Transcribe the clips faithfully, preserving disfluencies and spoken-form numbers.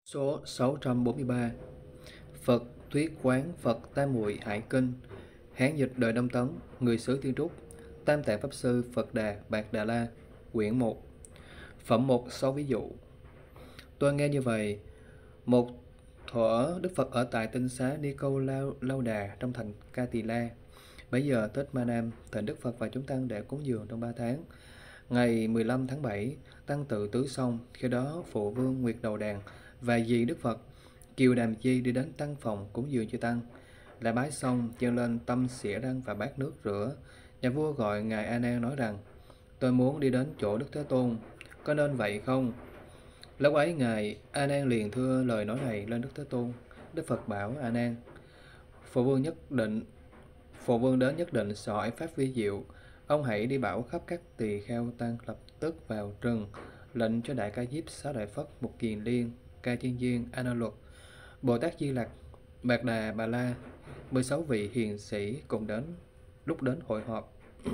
Số sáu trăm bốn mươi ba. Phật thuyết quán Phật Tam Muội Hải Kinh. Hán dịch đời Đông Tấn. Người xứ Thiên Trúc. Tam Tạng Pháp Sư Phật Đà Bạt Đà La. Quyển một. Phẩm một. Sáu ví dụ. Tôi nghe như vậy. Một thuở Đức Phật ở tại tinh xá Ni Câu Lao, Lao Đà trong thành Ca Tỳ La. Bấy giờ Tết Ma Nam, thỉnh Đức Phật và chúng tăng để cúng dường trong ba tháng. Ngày mười lăm tháng bảy, tăng tự tứ xong. Khi đó Phụ Vương Nguyệt Đầu Đàn và dì Đức Phật Kiều Đàm Chi đi đến tăng phòng cúng dường cho tăng. Đã bái xong, chân lên tâm xỉa răng và bát nước rửa. Nhà vua gọi ngài A Nan nói rằng: tôi muốn đi đến chỗ Đức Thế Tôn, có nên vậy không? Lúc ấy ngài A Nan liền thưa lời nói này lên Đức Thế Tôn. Đức Phật bảo A Nan: Phụ Vương nhất định Phụ Vương đến nhất định sỏi pháp vi diệu. Ông hãy đi bảo khắp các tỳ kheo tăng lập tức vào rừng, lệnh cho Đại Ca Diếp, Sáu Đại Phất, Mục Kiền Liên, Ca Chiên Viên, A Na Luật, Bồ Tát Di Lặc, Bạt Đà Bà La, mười sáu vị hiền sĩ cùng đến. Lúc đến hội họp,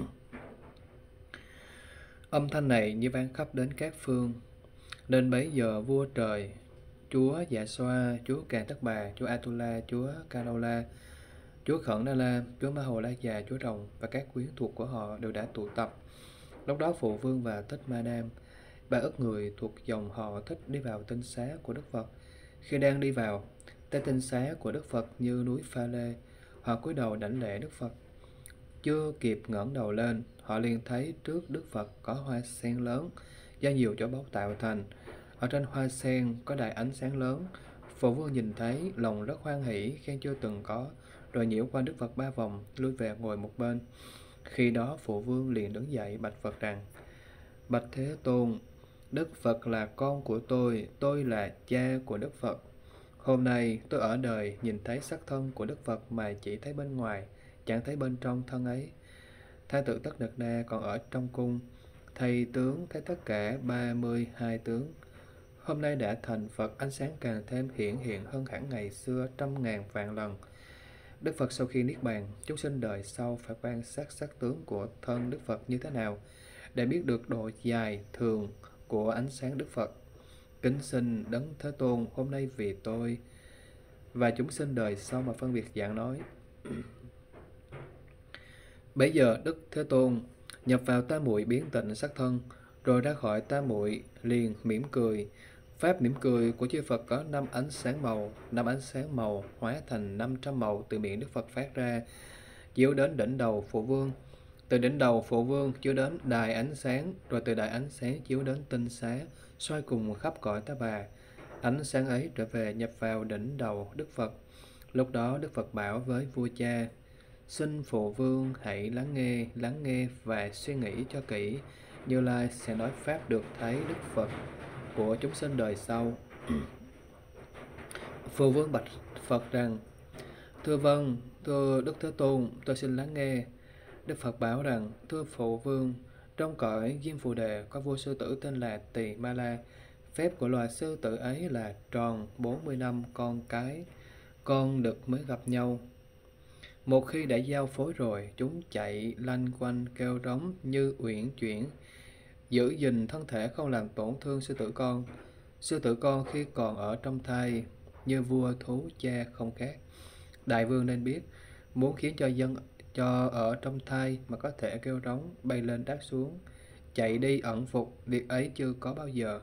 âm thanh này như vang khắp đến các phương. Nên bấy giờ vua trời, chúa Dạ Xoa, chúa Càn Tất Bà, chúa Atula, chúa Ca Lâu La, chúa Khẩn Na La, chúa Ma Hồ La Già, chúa Rồng và các quyến thuộc của họ đều đã tụ tập. Lúc đó Phụ Vương và Thích Ma Nam, ba ức người thuộc dòng họ Thích, đi vào tinh xá của Đức Phật. Khi đang đi vào, tới tinh xá của Đức Phật như núi Pha Lê, họ cúi đầu đảnh lễ Đức Phật. Chưa kịp ngẩng đầu lên, họ liền thấy trước Đức Phật có hoa sen lớn do nhiều chỗ báu tạo thành. Ở trên hoa sen có đài ánh sáng lớn. Phụ Vương nhìn thấy, lòng rất hoan hỷ, khen chưa từng có, rồi nhiễu quanh Đức Phật ba vòng, lui về ngồi một bên. Khi đó Phụ Vương liền đứng dậy bạch Phật rằng: Bạch Thế Tôn, Đức Phật là con của tôi, tôi là cha của Đức Phật. Hôm nay tôi ở đời nhìn thấy sắc thân của Đức Phật mà chỉ thấy bên ngoài, chẳng thấy bên trong thân ấy. Thái tử Tất Đạt Đa còn ở trong cung, thầy tướng thấy tất cả ba mươi hai tướng. Hôm nay đã thành Phật, ánh sáng càng thêm hiển hiện hơn hẳn ngày xưa trăm ngàn vạn lần. Đức Phật sau khi niết bàn, chúng sinh đời sau phải quan sát sắc tướng của thân Đức Phật như thế nào để biết được độ dài thường của ánh sáng Đức Phật. Kính xin Đấng Thế Tôn, hôm nay vì tôi và chúng sinh đời sau mà phân biệt giảng nói. Bấy giờ Đức Thế Tôn nhập vào tam muội biến tịnh sắc thân, rồi ra khỏi tam muội liền mỉm cười. Pháp mỉm cười của chư Phật có năm ánh sáng màu, năm ánh sáng màu hóa thành năm trăm màu từ miệng Đức Phật phát ra, chiếu đến đỉnh đầu Phụ Vương. Từ đỉnh đầu Phụ Vương chiếu đến đài ánh sáng, rồi từ đài ánh sáng chiếu đến tinh xá, xoay cùng khắp cõi Ta Bà. Ánh sáng ấy trở về nhập vào đỉnh đầu Đức Phật. Lúc đó Đức Phật bảo với vua cha: xin Phụ Vương hãy lắng nghe, lắng nghe và suy nghĩ cho kỹ. Như Lai sẽ nói pháp được thấy Đức Phật của chúng sinh đời sau. Phụ Vương bạch Phật rằng: thưa vâng, thưa Đức Thế Tôn, tôi xin lắng nghe. Đức Phật bảo rằng: thưa Phụ Vương, trong cõi Diêm Phù Đề có vua sư tử tên là Tỳ Ma La. Phép của loài sư tử ấy là tròn bốn mươi năm con cái, con đực mới gặp nhau. Một khi đã giao phối rồi, chúng chạy lanh quanh kêu rống như uyển chuyển, giữ gìn thân thể không làm tổn thương sư tử con. Sư tử con khi còn ở trong thai, như vua thú cha không khác. Đại vương nên biết, muốn khiến cho dân cho ở trong thai mà có thể kêu rống, bay lên đáp xuống, chạy đi ẩn phục, việc ấy chưa có bao giờ.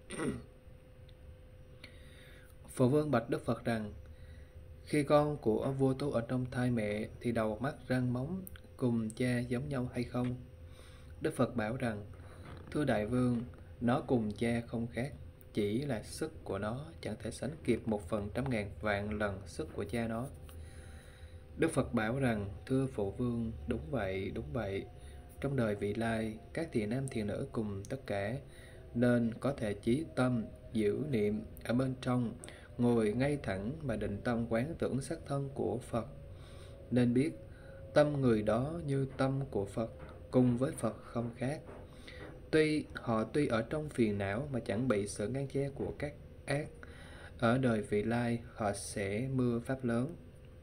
Phụ Vương bạch Đức Phật rằng: khi con của vua thú ở trong thai mẹ thì đầu mắt răng móng cùng cha giống nhau hay không? Đức Phật bảo rằng: thưa Đại Vương, nó cùng cha không khác, chỉ là sức của nó chẳng thể sánh kịp một phần trăm ngàn vạn lần sức của cha nó. Đức Phật bảo rằng: thưa Phụ Vương, đúng vậy, đúng vậy. Trong đời vị lai, các thiện nam thiện nữ cùng tất cả, nên có thể chí tâm, giữ niệm ở bên trong, ngồi ngay thẳng mà định tâm quán tưởng sắc thân của Phật. Nên biết, tâm người đó như tâm của Phật, cùng với Phật không khác. Tuy họ tuy ở trong phiền não mà chẳng bị sự ngăn che của các ác, ở đời vị lai họ sẽ mưa pháp lớn.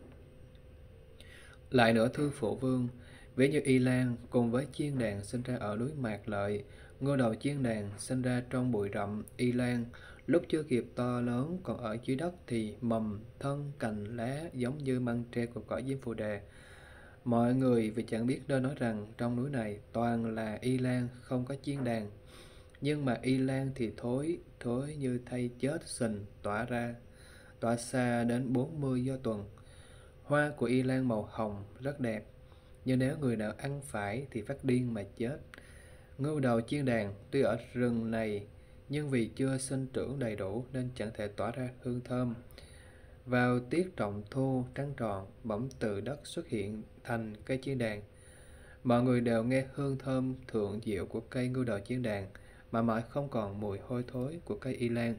Lại nữa thưa Phụ Vương, ví như Y Lan cùng với chiên đàn sinh ra ở núi Mạc Lợi, ngôi đầu chiên đàn sinh ra trong bụi rậm Y Lan, Lúc chưa kịp to lớn còn ở dưới đất thì mầm, thân, cành, lá giống như măng tre của cỏ diêm phù đề. Mọi người vì chẳng biết nên nói rằng trong núi này toàn là y lan, không có chiên đàn. Nhưng mà y lan thì thối, thối như thay chết sình, tỏa ra, tỏa xa đến bốn mươi do tuần. Hoa của y lan màu hồng, rất đẹp, nhưng nếu người nào ăn phải thì phát điên mà chết. Ngưu đầu chiên đàn tuy ở rừng này, nhưng vì chưa sinh trưởng đầy đủ nên chẳng thể tỏa ra hương thơm. Vào tiết trọng thu, trăng tròn bỗng từ đất xuất hiện thành cây chiên đàn. Mọi người đều nghe hương thơm thượng diệu của cây ngưu đầu chiên đàn, mà mãi không còn mùi hôi thối của cây y lan.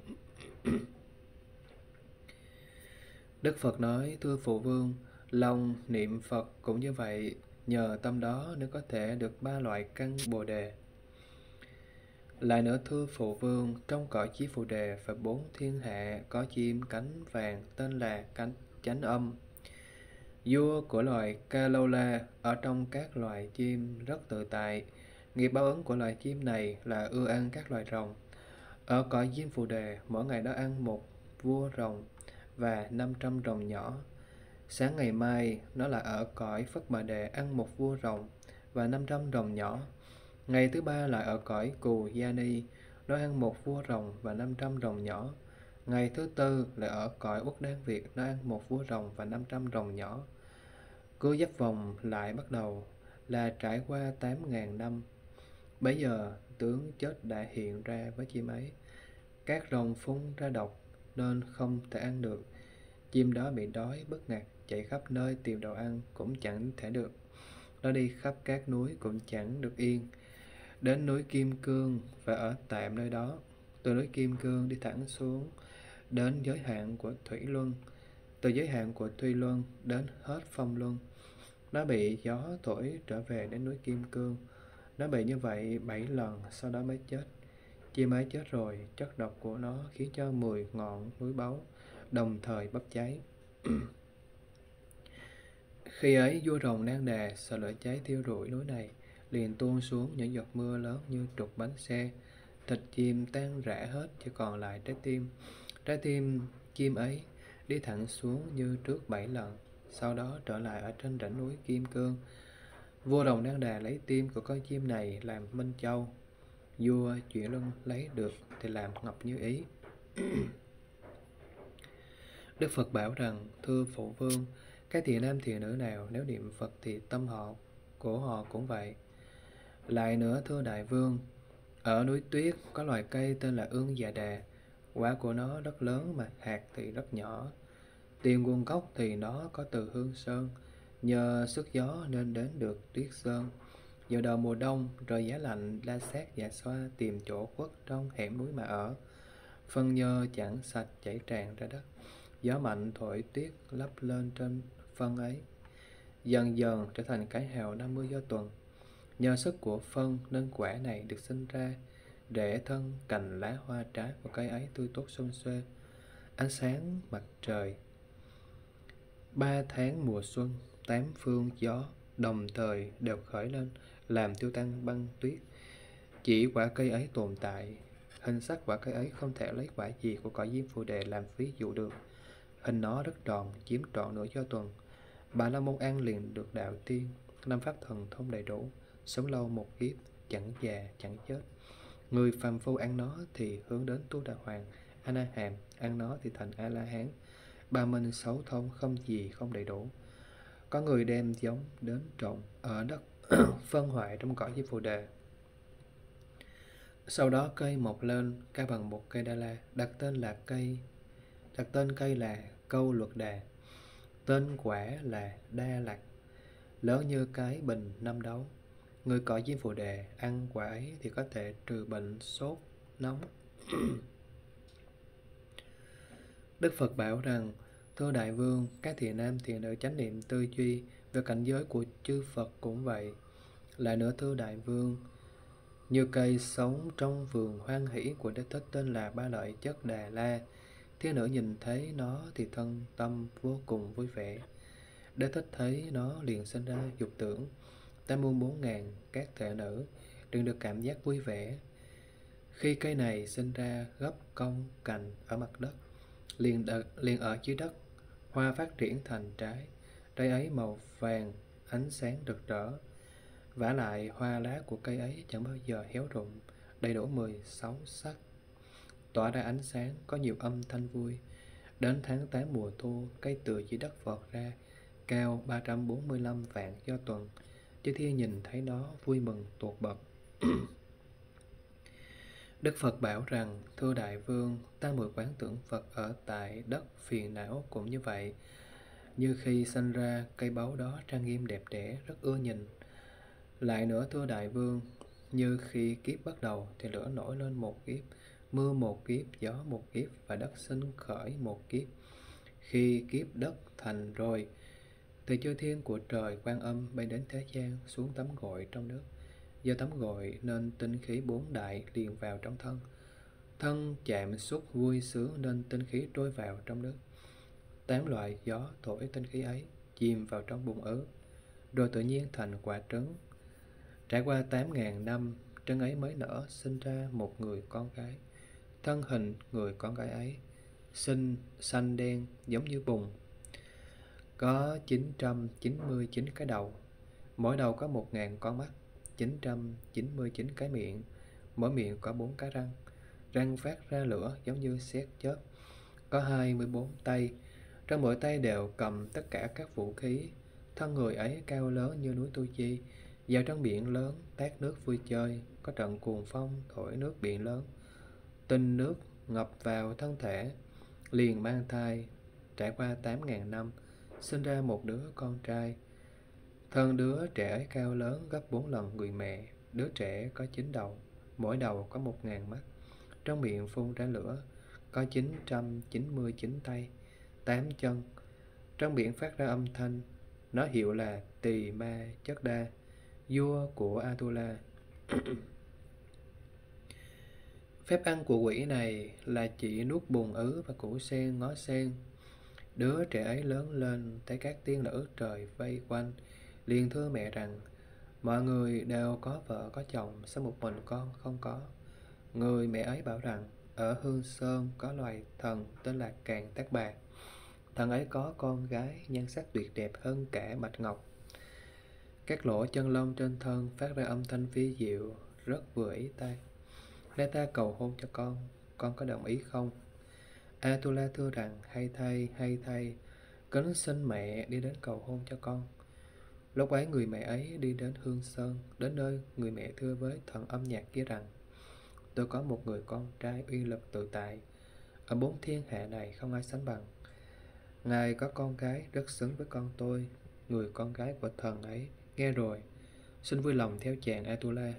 Đức Phật nói: thưa phụ vương, lòng niệm Phật cũng như vậy, nhờ tâm đó nếu có thể được ba loại căn bồ đề. Lại nữa thưa phụ vương, trong cõi chí phù đề và bốn thiên hạ có chim cánh vàng tên là cánh chánh âm. Vua của loài Kalola ở trong các loài chim rất tự tại. Nghiệp báo ứng của loài chim này là ưa ăn các loài rồng. Ở cõi diêm phù đề, mỗi ngày nó ăn một vua rồng và năm trăm rồng nhỏ. Sáng ngày mai, nó lại ở cõi Phất Bà Đề ăn một vua rồng và năm trăm rồng nhỏ. Ngày thứ ba lại ở cõi Cù Gia Ni, nó ăn một vua rồng và năm trăm rồng nhỏ. Ngày thứ tư lại ở cõi Uất Đan Việt, nó ăn một vua rồng và năm trăm rồng nhỏ. Cứ dấp vòng lại bắt đầu là trải qua tám ngàn năm. Bấy giờ tướng chết đã hiện ra với chim ấy. Các rồng phun ra độc nên không thể ăn được. Chim đó bị đói bất ngặt, chạy khắp nơi tìm đồ ăn cũng chẳng thể được. Nó đi khắp các núi cũng chẳng được yên. Đến núi Kim Cương và ở tạm nơi đó. Từ núi Kim Cương đi thẳng xuống đến giới hạn của Thủy Luân. Từ giới hạn của Thủy Luân đến hết Phong Luân. Nó bị gió thổi trở về đến núi Kim Cương. Nó bị như vậy bảy lần, sau đó mới chết. Chim ấy chết rồi, chất độc của nó khiến cho mười ngọn núi báu đồng thời bốc cháy. Khi ấy vua rồng Nang Đà sợ lửa cháy thiêu rụi núi này, liền tuôn xuống những giọt mưa lớn như trục bánh xe. Thịt chim tan rã hết, chỉ còn lại trái tim. Trái tim chim ấy đi thẳng xuống như trước bảy lần, sau đó trở lại ở trên đỉnh núi Kim Cương. Vua rồng Nang Đà lấy tim của con chim này làm minh châu. Vua chuyển luân lấy được thì làm ngọc như ý. Đức Phật bảo rằng: thưa phụ vương, các thiện nam thiện nữ nào nếu niệm Phật thì tâm họ của họ cũng vậy. Lại nữa thưa đại vương, ở núi Tuyết có loài cây tên là ương già đà. Quả của nó rất lớn mà hạt thì rất nhỏ. Tiền nguồn gốc thì nó có từ Hương Sơn, nhờ sức gió nên đến được Tuyết Sơn. Vào đầu mùa đông, trời giá lạnh, La Sát Dạ Xoa tìm chỗ khuất trong hẻm núi mà ở. Phân nhơ chẳng sạch chảy tràn ra đất. Gió mạnh thổi tuyết lấp lên trên phân ấy, dần dần trở thành cái hào năm mươi do tuần. Nhờ sức của phân nên quả này được sinh ra. Rễ thân, cành, lá, hoa, trái của cây ấy tươi tốt xum xuê. Ánh sáng mặt trời ba tháng mùa xuân, tám phương gió đồng thời đều khởi lên, làm tiêu tan băng tuyết. Chỉ quả cây ấy tồn tại. Hình sắc quả cây ấy không thể lấy quả gì của cõi diêm phù đề làm ví dụ được. Hình nó rất tròn, chiếm trọn nửa do tuần. Bà La Môn ăn liền được đạo tiên, năm pháp thần thông đầy đủ, sống lâu một kiếp, chẳng già chẳng chết. Người phàm phu ăn nó thì hướng đến Tu Đà Hoàng, A Na Hàm ăn nó thì thành A La Hán. Ba minh sáu thông không gì không đầy đủ. Có người đem giống đến trồng ở đất phân hoại trong cõi diêm phù đề. Sau đó cây mọc lên cao bằng một cây đa la, đặt tên là cây đặt tên cây là Câu Luật Đà. Tên quả là Đa Lạc, lớn như cái bình năm đấu. Người cõi diêm phù đề ăn quả ấy thì có thể trừ bệnh sốt nóng. Đức Phật bảo rằng: thưa đại vương, các thiện nam thiện nữ chánh niệm tư duy về cảnh giới của chư Phật cũng vậy. Lại nữa thưa đại vương, như cây sống trong vườn hoan hỷ của Đế Thích tên là Ba Lợi Chất Đà La. Thiên nữ nhìn thấy nó thì thân tâm vô cùng vui vẻ. Đế Thích thấy nó liền sinh ra dục tưởng. Tám muôn bốn ngàn các thể nữ đừng được cảm giác vui vẻ. Khi cây này sinh ra gốc cong cành ở mặt đất, liền, đ- liền ở dưới đất, hoa phát triển thành trái. Trái ấy màu vàng, ánh sáng rực rỡ. Vả lại hoa lá của cây ấy chẳng bao giờ héo rụng, đầy đủ mười sáu sắc, tỏa ra ánh sáng, có nhiều âm thanh vui. Đến tháng tám mùa thu, cây từ dưới đất vọt ra, cao ba trăm bốn mươi lăm vạn do tuần. Chư thiên nhìn thấy nó vui mừng tột bậc. Đức Phật bảo rằng: thưa đại vương, ta mười quán tưởng Phật ở tại đất phiền não cũng như vậy. Như khi sinh ra, cây báu đó trang nghiêm đẹp đẽ, rất ưa nhìn. Lại nữa thưa đại vương, như khi kiếp bắt đầu thì lửa nổi lên một kiếp, mưa một kiếp, gió một kiếp và đất sinh khởi một kiếp. Khi kiếp đất thành rồi thì chư thiên của trời Quan Âm bay đến thế gian, xuống tắm gội trong nước. Do tắm gội nên tinh khí bốn đại liền vào trong thân. Thân chạm xúc vui sướng nên tinh khí trôi vào trong nước. Tám loại gió thổi tinh khí ấy chìm vào trong bùn ứ, rồi tự nhiên thành quả trứng. Trải qua tám ngàn năm, trứng ấy mới nở, sinh ra một người con gái. Thân hình người con gái ấy xinh xanh đen giống như bùn, có chín trăm chín mươi chín cái đầu, mỗi đầu có một ngàn con mắt, chín trăm chín mươi chín cái miệng, mỗi miệng có bốn cái răng, răng phát ra lửa giống như sét chớp. Có hai mươi bốn tay, trong mỗi tay đều cầm tất cả các vũ khí. Thân người ấy cao lớn như núi Tu Chi, vào trong biển lớn tát nước vui chơi. Có trận cuồng phong thổi nước biển lớn, tinh nước ngập vào thân thể, liền mang thai. Trải qua tám ngàn năm, sinh ra một đứa con trai. Thân đứa trẻ ấy cao lớn gấp bốn lần người mẹ. Đứa trẻ có chín đầu, mỗi đầu có một ngàn mắt, trong miệng phun ra lửa. Có chín trăm chín mươi chín tay, tám chân, trong miệng phát ra âm thanh. Nó hiệu là Tỳ Ma Chất Đa, vua của Atula. Phép ăn của quỷ này là chỉ nuốt bùn ứ và củ sen, ngó sen. Đứa trẻ ấy lớn lên, thấy các tiên nữ trời vây quanh, liền thưa mẹ rằng: mọi người đều có vợ có chồng, sao một mình con không có? Người mẹ ấy bảo rằng: ở Hương Sơn có loài thần tên là Càn Tác Bà. Thần ấy có con gái nhan sắc tuyệt đẹp hơn cả bạch ngọc. Các lỗ chân lông trên thân phát ra âm thanh vi diệu, rất vừa ý tai. Để ta cầu hôn cho con, con có đồng ý không? Atula thưa rằng: hay thay, hay thay, kính xin mẹ đi đến cầu hôn cho con. Lúc ấy người mẹ ấy đi đến Hương Sơn. Đến nơi, người mẹ thưa với thần âm nhạc kia rằng: tôi có một người con trai uy lực tự tại, ở bốn thiên hạ này không ai sánh bằng. Ngài có con gái rất xứng với con tôi. Người con gái của thần ấy nghe rồi, xin vui lòng theo chàng Atula.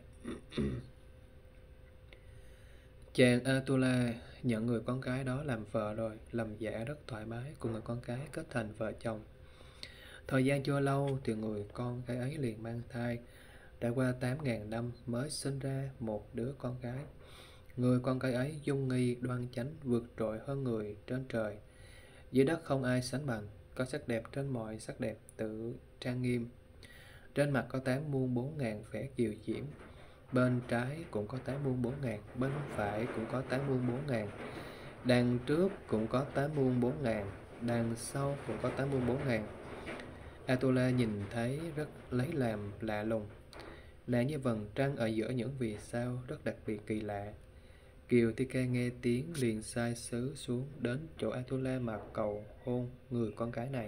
Chàng Atula nhận người con gái đó làm vợ rồi, làm giả rất thoải mái, cùng người con gái kết thành vợ chồng. Thời gian chưa lâu thì người con gái ấy liền mang thai. Trải qua tám ngàn năm mới sinh ra một đứa con gái. Người con gái ấy dung nghi đoan chánh, vượt trội hơn người trên trời. Dưới đất không ai sánh bằng, có sắc đẹp trên mọi sắc đẹp tự trang nghiêm. Trên mặt có tám muôn bốn ngàn vẻ kiều diễm. Bên trái cũng có tám muôn bốn ngàn, bên phải cũng có tám muôn bốn ngàn. Đằng trước cũng có tám muôn bốn ngàn, đằng sau cũng có tám muôn bốn ngàn. Atula nhìn thấy rất lấy làm lạ lùng. Nàng như vầng trăng ở giữa những vì sao, rất đặc biệt kỳ lạ. Kiều Thi Ca nghe tiếng liền sai sứ xuống đến chỗ Atula mà cầu hôn người con gái này.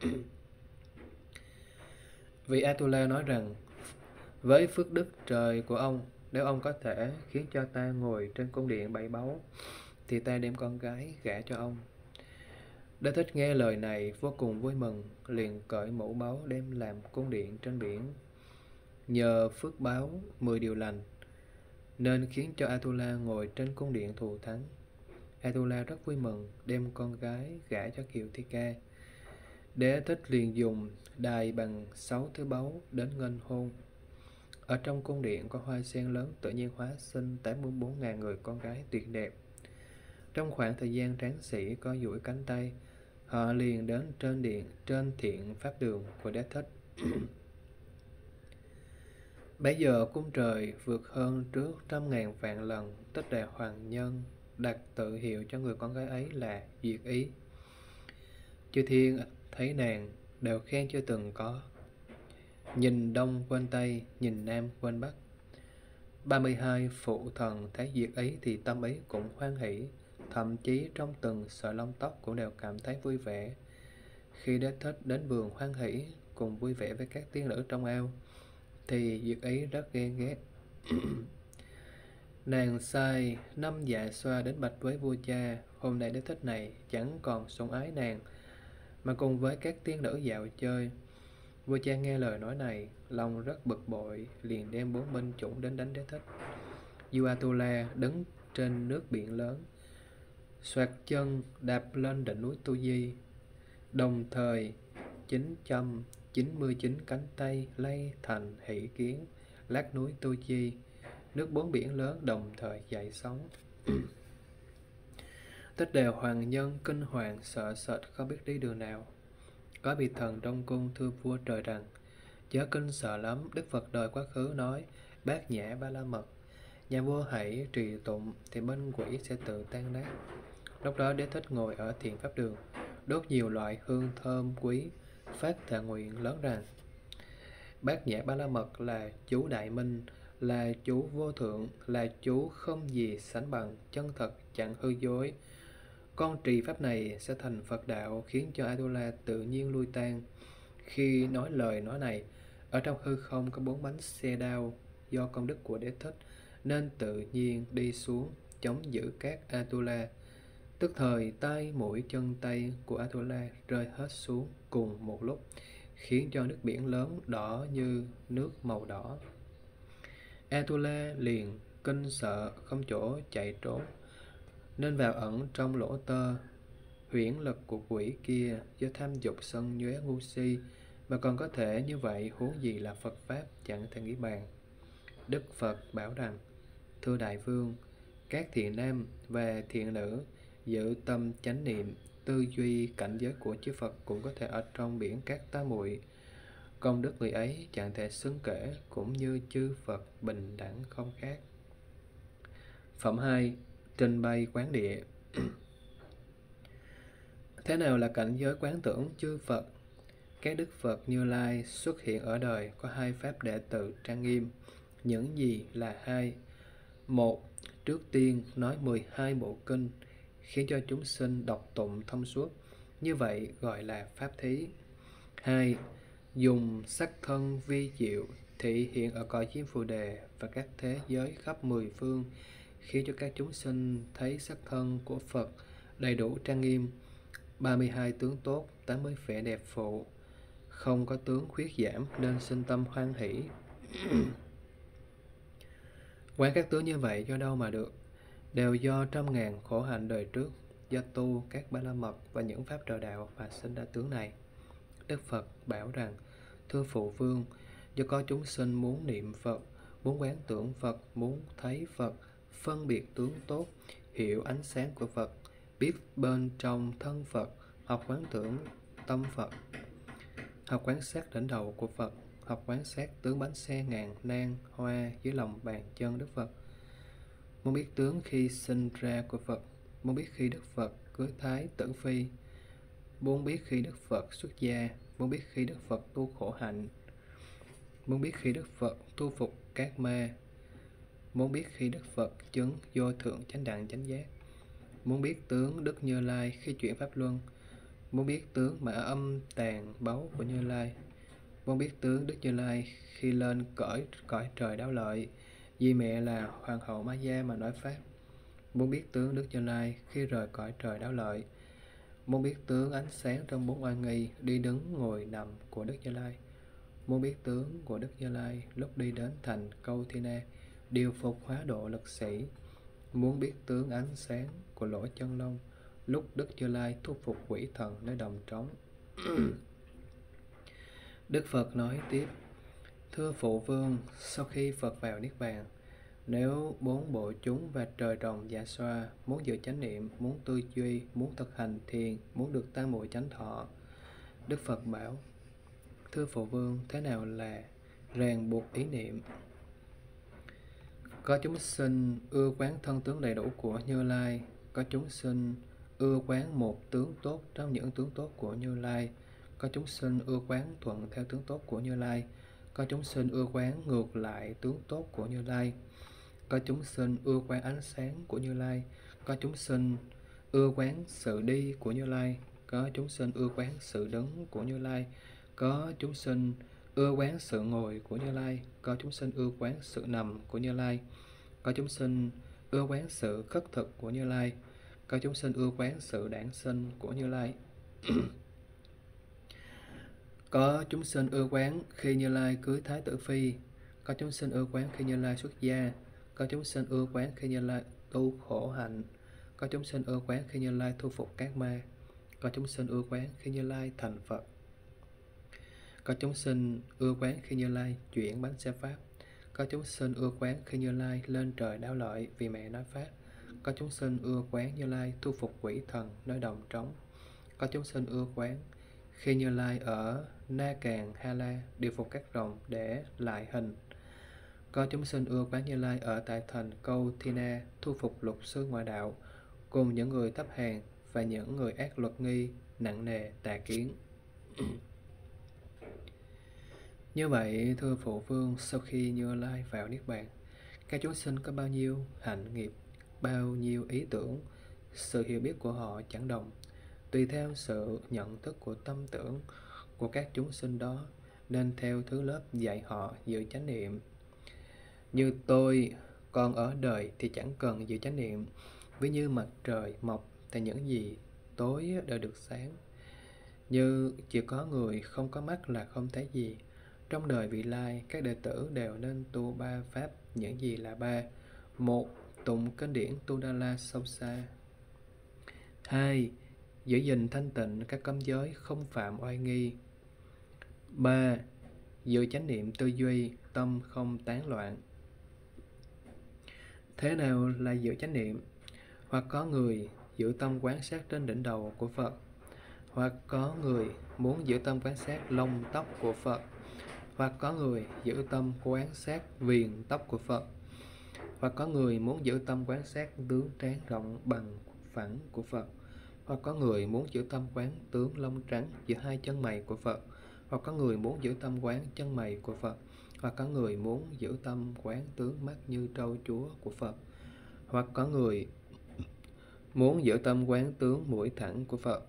Vì Atula nói rằng: với phước đức trời của ông, nếu ông có thể khiến cho ta ngồi trên cung điện bảy báu, thì ta đem con gái gả cho ông. Đế Thích nghe lời này vô cùng vui mừng, liền cởi mũ báu đem làm cung điện trên biển. Nhờ phước báo mười điều lành nên khiến cho Atula ngồi trên cung điện thù thắng. Atula rất vui mừng, đem con gái gả cho Kiều Thi Ca. Đế Thích liền dùng đài bằng sáu thứ báu đến nghênh hôn. Ở trong cung điện có hoa sen lớn, tự nhiên hóa sinh tám mươi bốn ngàn người con gái tuyệt đẹp. Trong khoảng thời gian tráng sĩ có duỗi cánh tay, họ liền đến trên điện trên thiện pháp đường của Đế Thích. Bấy giờ cung trời vượt hơn trước trăm ngàn vạn lần. Tích Đại Hoàng Nhân đặt tự hiệu cho người con gái ấy là Duyệt Ý. Chư thiên thấy nàng đều khen chưa từng có. Nhìn đông quên tây, nhìn nam quên bắc. ba mươi hai phụ thần thấy Duyệt Ý thì tâm ý cũng hoan hỷ, thậm chí trong từng sợi lông tóc cũng đều cảm thấy vui vẻ. Khi Đế Thích đến vườn hoan hỷ cùng vui vẻ với các tiên nữ trong ao thì Duyệt Ý rất ghen ghét. Nàng sai năm dạ xoa đến bạch với vua cha, hôm nay Đế Thích này chẳng còn sủng ái nàng mà cùng với các tiên nữ dạo chơi. Vua cha nghe lời nói này, lòng rất bực bội, liền đem bốn binh chủng đến đánh Đế Thích. Vua Atula đứng trên nước biển lớn, xoạc chân đạp lên đỉnh núi Tu Di, đồng thời chín trăm chín mươi chín cánh tay lay thành hỷ kiến, lát núi Tu Di, nước bốn biển lớn đồng thời dậy sóng. Tích Đề Hoàng Nhân kinh hoàng sợ sệt không biết đi đường nào. Có vị thần trong cung thưa vua trời rằng: chớ kinh sợ lắm, Đức Phật đời quá khứ nói bát nhã ba la mật, nhà vua hãy trì tụng thì bên quỷ sẽ tự tan nát. Lúc đó Đế Thích ngồi ở thiền pháp đường, đốt nhiều loại hương thơm quý, phát thệ nguyện lớn rằng: bát nhã ba la mật là chú đại minh, là chú vô thượng, là chú không gì sánh bằng, chân thật chẳng hư dối. Con trì pháp này sẽ thành Phật đạo, khiến cho Atula tự nhiên lui tan. Khi nói lời nói này, ở trong hư không có bốn bánh xe đao do công đức của Đế Thích nên tự nhiên đi xuống chống giữ các Atula. Tức thời tay mũi chân tay của Atula rơi hết xuống cùng một lúc, khiến cho nước biển lớn đỏ như nước màu đỏ. Atula liền kinh sợ không chỗ chạy trốn, nên vào ẩn trong lỗ tơ. Huyễn lực của quỷ kia do tham dục sân nhuế ngu si mà còn có thể như vậy, huống gì là Phật Pháp chẳng thể nghĩ bàn. Đức Phật bảo rằng: thưa đại vương, các thiện nam và thiện nữ giữ tâm chánh niệm, tư duy cảnh giới của chư Phật cũng có thể ở trong biển các tá muội. Công đức người ấy chẳng thể xứng kể, cũng như chư Phật bình đẳng không khác. Phẩm hai. Trình bày quán địa. Thế nào là cảnh giới quán tưởng chư Phật? Các Đức Phật Như Lai xuất hiện ở đời có hai pháp đệ tử trang nghiêm. Những gì là hai? Một, trước tiên nói mười hai bộ kinh, khiến cho chúng sinh đọc tụng thông suốt, như vậy gọi là pháp thí. Hai, dùng sắc thân vi diệu thị hiện ở cõi chim Phù Đề và các thế giới khắp mười phương, khiến cho các chúng sinh thấy sắc thân của Phật đầy đủ trang nghiêm, ba mươi hai tướng tốt, tám mươi vẻ đẹp phụ, không có tướng khuyết giảm, nên sinh tâm hoan hỷ. Quán các tướng như vậy do đâu mà được? Đều do trăm ngàn khổ hạnh đời trước, do tu các ba la mật và những pháp trời đạo mà sinh ra tướng này. Đức Phật bảo rằng: thưa phụ vương, do có chúng sinh muốn niệm Phật, muốn quán tưởng Phật, muốn thấy Phật, phân biệt tướng tốt, hiểu ánh sáng của Phật, biết bên trong thân Phật, học quán tưởng tâm Phật, học quán sát đỉnh đầu của Phật, học quán sát tướng bánh xe ngàn nan hoa dưới lòng bàn chân Đức Phật, muốn biết tướng khi sinh ra của Phật, muốn biết khi Đức Phật cưới thái tử phi, muốn biết khi Đức Phật xuất gia, muốn biết khi Đức Phật tu khổ hạnh, muốn biết khi Đức Phật tu phục các ma, muốn biết khi Đức Phật chứng vô thượng chánh đẳng chánh giác, muốn biết tướng Đức Như Lai khi chuyển pháp luân, muốn biết tướng mã âm tàn báu của Như Lai, muốn biết tướng Đức Như Lai khi lên cõi cõi trời Đáo Lợi, vì mẹ là hoàng hậu Ma Gia mà nói pháp, muốn biết tướng Đức Như Lai khi rời cõi trời Đáo Lợi, muốn biết tướng ánh sáng trong bốn oai nghi đi đứng ngồi nằm của Đức Như Lai, muốn biết tướng của Đức Như Lai lúc đi đến thành Câu Thi Na điều phục hóa độ lực sĩ, muốn biết tướng ánh sáng của lỗ chân lông lúc Đức Như Lai thu phục quỷ thần nơi đồng trống. Đức Phật nói tiếp: thưa phụ vương, sau khi Phật vào Niết Bàn, nếu bốn bộ chúng và trời rồng dạ xoa muốn giữ chánh niệm, muốn tư duy, muốn thực hành thiền, muốn được tam muội chánh thọ, Đức Phật bảo: thưa phụ vương, thế nào là ràng buộc ý niệm? Có chúng sinh ưa quán thân tướng đầy đủ của Như Lai. Có chúng sinh ưa quán một tướng tốt trong những tướng tốt của Như Lai. Có chúng sinh ưa quán thuận theo tướng tốt của Như Lai. Có chúng sinh ưa quán ngược lại tướng tốt của Như Lai. Có chúng sinh ưa quán ánh sáng của Như Lai. Có chúng sinh ưa quán sự đi của Như Lai. Có chúng sinh ưa quán sự đứng của Như Lai. Có chúng sinh ưa quán sự ngồi của Như Lai. Có chúng sinh ưa quán sự nằm của Như Lai. Có chúng sinh ưa quán sự khất thực của Như Lai. Có chúng sinh ưa quán sự đản sinh của Như Lai. Có chúng sinh ưa quán khi Như Lai cưới Thái tử Phi. Có chúng sinh ưa quán khi Như Lai xuất gia. Có chúng sinh ưa quán khi Như Lai tu khổ hạnh. Có chúng sinh ưa quán khi Như Lai thu phục các ma. Có chúng sinh ưa quán khi Như Lai thành Phật. Có chúng sinh ưa quán khi Như Lai chuyển bánh xe Pháp. Có chúng sinh ưa quán khi Như Lai lên trời đáo lợi vì mẹ nói Pháp. Có chúng sinh ưa quán Như Lai thu phục quỷ thần nơi đồng trống. Có chúng sinh ưa quán khi Như Lai ở Na Càn Ha La điều phục các rồng để lại hình. Có chúng sinh ưa quán Như Lai ở tại thành Câu Thi Na thu phục lục sư ngoại đạo cùng những người thấp hèn và những người ác luật nghi nặng nề tà kiến. Như vậy, thưa Phụ Vương, sau khi Như Lai vào Niết Bàn, các chúng sinh có bao nhiêu hạnh nghiệp, bao nhiêu ý tưởng, sự hiểu biết của họ chẳng đồng. Tùy theo sự nhận thức của tâm tưởng của các chúng sinh đó, nên theo thứ lớp dạy họ giữ chánh niệm. Như tôi, còn ở đời thì chẳng cần giữ chánh niệm, ví như mặt trời mọc thì những gì tối đều được sáng. Như chỉ có người không có mắt là không thấy gì. Trong đời vị lai, các đệ tử đều nên tu ba pháp. Những gì là ba? Một, tụng kinh điển Tu Đa La sâu xa. Hai, giữ gìn thanh tịnh các cấm giới không phạm oai nghi. Ba, giữ chánh niệm tư duy, tâm không tán loạn. Thế nào là giữ chánh niệm? Hoặc có người giữ tâm quán sát trên đỉnh đầu của Phật, hoặc có người muốn giữ tâm quán sát lông tóc của Phật, hoặc có người giữ tâm quán sát viền tóc của Phật, hoặc có người muốn giữ tâm quán sát tướng trán rộng bằng phẳng của Phật, hoặc có người muốn giữ tâm quán tướng lông trắng giữa hai chân mày của Phật, hoặc có người muốn giữ tâm quán chân mày của Phật, hoặc có người muốn giữ tâm quán tướng mắt như trâu chúa của Phật, hoặc có người muốn giữ tâm quán tướng mũi thẳng của Phật,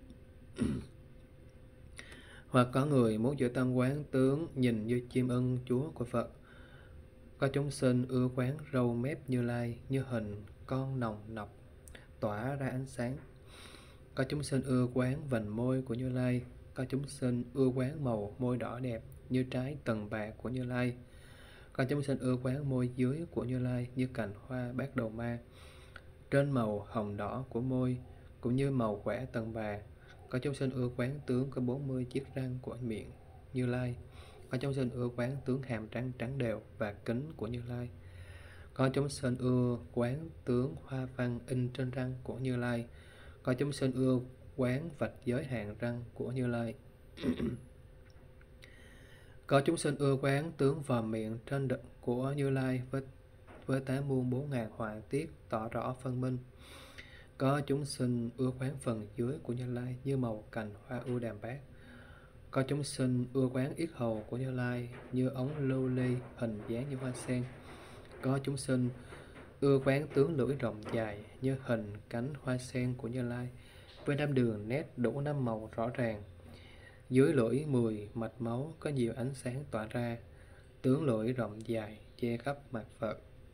hoặc có người muốn giữ tâm quán tướng nhìn như chim ưng chúa của Phật. Có chúng sinh ưa quán râu mép Như Lai như hình con nòng nọc tỏa ra ánh sáng. Có chúng sinh ưa quán vành môi của Như Lai. Có chúng sinh ưa quán màu môi đỏ đẹp như trái tần bạc của Như Lai. Có chúng sinh ưa quán môi dưới của Như Lai như cành hoa bát đầu ma, trên màu hồng đỏ của môi cũng như màu quả tần bà. Có chúng sinh ưa quán tướng có bốn mươi chiếc răng của miệng Như Lai. Có chúng sinh ưa quán tướng hàm trắng trắng đều và kính của Như Lai. Có chúng sinh ưa quán tướng hoa văn in trên răng của Như Lai. Có chúng sinh ưa quán vạch giới hạn răng của Như Lai. Có chúng sinh ưa quán tướng vòm miệng trên đực của Như Lai với với tám muôn bốn ngàn họa tiết tỏ rõ phân minh. Có chúng sinh ưa quán phần dưới của Như Lai như màu cành hoa ưu đàm bát. Có chúng sinh ưa quán yết hầu của Như Lai như ống lưu ly hình dáng như hoa sen. Có chúng sinh ưa quán tướng lưỡi rộng dài như hình cánh hoa sen của Như Lai với năm đường nét đủ năm màu rõ ràng. Dưới lưỡi mười mạch máu có nhiều ánh sáng tỏa ra. Tướng lưỡi rộng dài che khắp mặt Phật.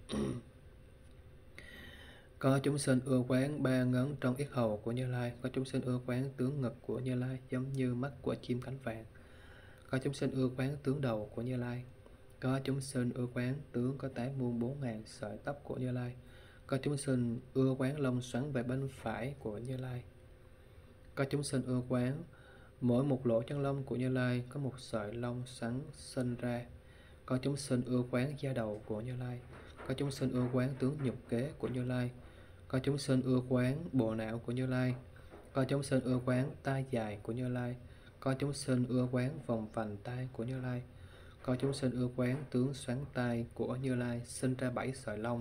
Có chúng sinh ưa quán ba ngấn trong yết hầu của Như Lai. Có chúng sinh ưa quán tướng ngực của Như Lai giống như mắt của chim cánh vàng. Có chúng sinh ưa quán tướng đầu của Như Lai. Có chúng sinh ưa quán tướng có tám muôn bốn ngàn sợi tóc của Như Lai. Có chúng sinh ưa quán lông xoắn về bên phải của Như Lai. Có chúng sinh ưa quán mỗi một lỗ chân lông của Như Lai có một sợi lông xoắn sinh ra. Có chúng sinh ưa quán da đầu của Như Lai. Có chúng sinh ưa quán tướng nhục kế của Như Lai. Có chúng sinh ưa quán bộ não của Như Lai. Có chúng sinh ưa quán tai dài của Như Lai. Có chúng sinh ưa quán vòng vành tai của Như Lai. Có chúng sinh ưa quán tướng xoắn tai của Như Lai sinh ra bảy sợi lông.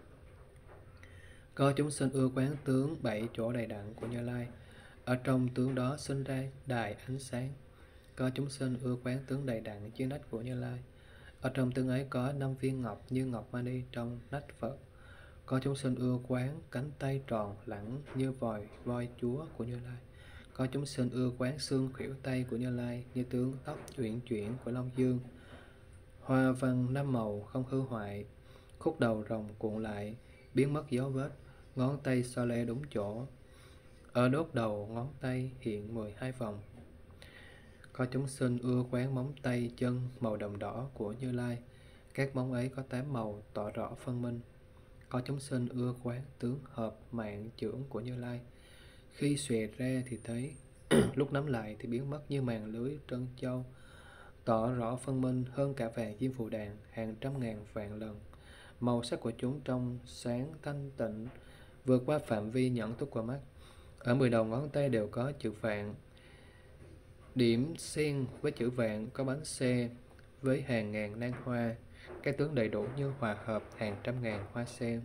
Có chúng sinh ưa quán tướng bảy chỗ đầy đặn của Như Lai, ở trong tướng đó sinh ra đài ánh sáng. Có chúng sinh ưa quán tướng đầy đặn dưới nách của Như Lai, ở trong tướng ấy có năm viên ngọc như ngọc mani trong nách Phật. Có chúng sinh ưa quán cánh tay tròn lẳng như vòi voi chúa của Như Lai. Có chúng sinh ưa quán xương khuỷu tay của Như Lai như tướng tóc uyển chuyển của Long Dương. Hoa văn năm màu không hư hoại, khúc đầu rồng cuộn lại, biến mất dấu vết, ngón tay so lê đúng chỗ. Ở đốt đầu ngón tay hiện mười hai vòng. Có chúng sinh ưa quán móng tay chân màu đồng đỏ của Như Lai, các móng ấy có tám màu tỏ rõ phân minh. Có chúng sinh ưa quán tướng hợp mạng chưởng của Như Lai, khi xòe ra thì thấy, lúc nắm lại thì biến mất như màn lưới trân châu, tỏ rõ phân minh hơn cả vàng diêm phù đàn hàng trăm ngàn vạn lần. Màu sắc của chúng trong sáng thanh tịnh, vượt qua phạm vi nhận thức của mắt. Ở mười đầu ngón tay đều có chữ vạn, điểm xen với chữ vạn có bánh xe với hàng ngàn nan hoa, cái tướng đầy đủ như hòa hợp hàng trăm ngàn hoa sen.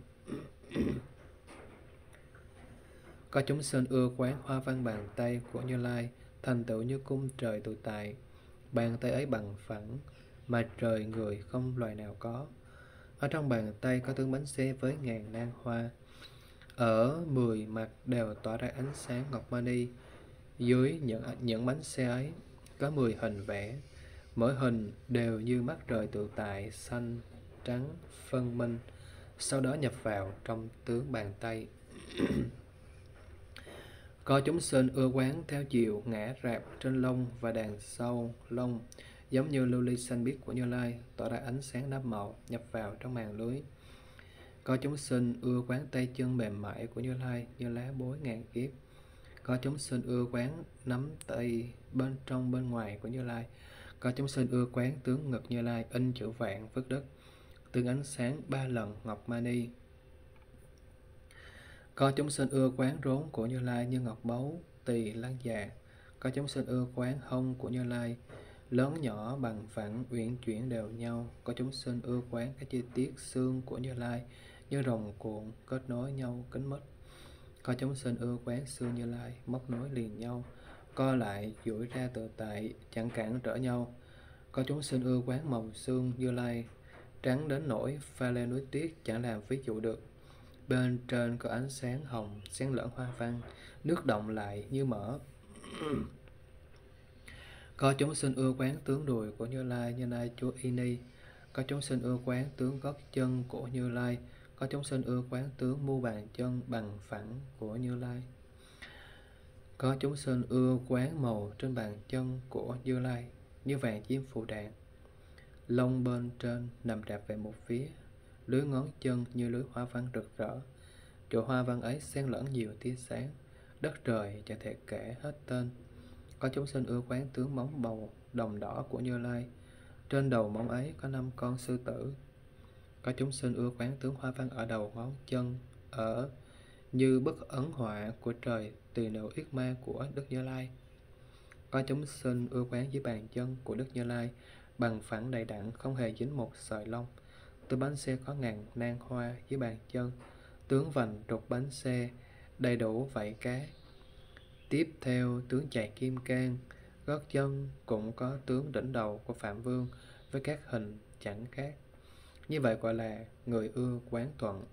Có chúng sinh ưa quán hoa văn bàn tay của Như Lai thành tựu như cung trời tự tại, bàn tay ấy bằng phẳng mà trời người không loài nào có. Ở trong bàn tay có tướng bánh xe với ngàn nan hoa, ở mười mặt đều tỏa ra ánh sáng ngọc mani. Dưới những, những bánh xe ấy có mười hình vẽ, mỗi hình đều như mắt trời tự tại, xanh, trắng, phân minh, sau đó nhập vào trong tướng bàn tay. Có chúng sinh ưa quán theo chiều ngã rạp trên lông và đàn sâu lông, giống như lưu ly xanh biếc của Như Lai, tỏ ra ánh sáng năm màu nhập vào trong màn lưới. Có chúng sinh ưa quán tay chân mềm mại của Như Lai như lá bối ngàn kiếp. Có chúng sinh ưa quán nắm tay bên trong bên ngoài của Như Lai. Có chúng sinh ưa quán tướng ngực Như Lai in chữ vạn vứt đất, tương ánh sáng ba lần ngọc mani. Có chúng sinh ưa quán rốn của Như Lai như ngọc báu, tỳ lăng già. Có chúng sinh ưa quán hông của Như Lai lớn nhỏ bằng phẳng uyển chuyển đều nhau. Có chúng sinh ưa quán các chi tiết xương của Như Lai như rồng cuộn kết nối nhau kín mít. Có chúng sinh ưa quán xương Như Lai móc nối liền nhau, co lại duỗi ra tự tại, chẳng cản trở nhau. Có chúng sinh ưa quán màu xương Như Lai trắng đến nỗi pha lên núi tuyết chẳng làm ví dụ được. Bên trên có ánh sáng hồng xen lẫn hoa văn, nước động lại như mỡ. Có chúng sinh ưa quán tướng đùi của Như Lai như Lai chúa Ini. Có chúng sinh ưa quán tướng gót chân của Như Lai. Có chúng sinh ưa quán tướng mu bàn chân bằng phẳng của Như Lai. Có chúng sinh ưa quán màu trên bàn chân của Như Lai như vàng diêm phù đàn. Lông bên trên nằm rạp về một phía, lưới ngón chân như lưới hoa văn rực rỡ. Chỗ hoa văn ấy xen lẫn nhiều tia sáng, đất trời chẳng thể kể hết tên. Có chúng sinh ưa quán tướng móng bầu đồng đỏ của Như Lai, trên đầu móng ấy có năm con sư tử. Có chúng sinh ưa quán tướng hoa văn ở đầu ngón chân, ở như bức ấn họa của trời tỳ nậu yết ma của Đức Như Lai. Có chúng sinh ưa quán dưới bàn chân của Đức Như Lai bằng phẳng đầy đặn, không hề dính một sợi lông. Từ bánh xe có ngàn nan hoa dưới bàn chân, tướng vành trục bánh xe đầy đủ vảy cá. Tiếp theo tướng chày kim cang, gót chân cũng có tướng đỉnh đầu của Phạm Vương với các hình chẳng khác. Như vậy gọi là người ưa quán thuận.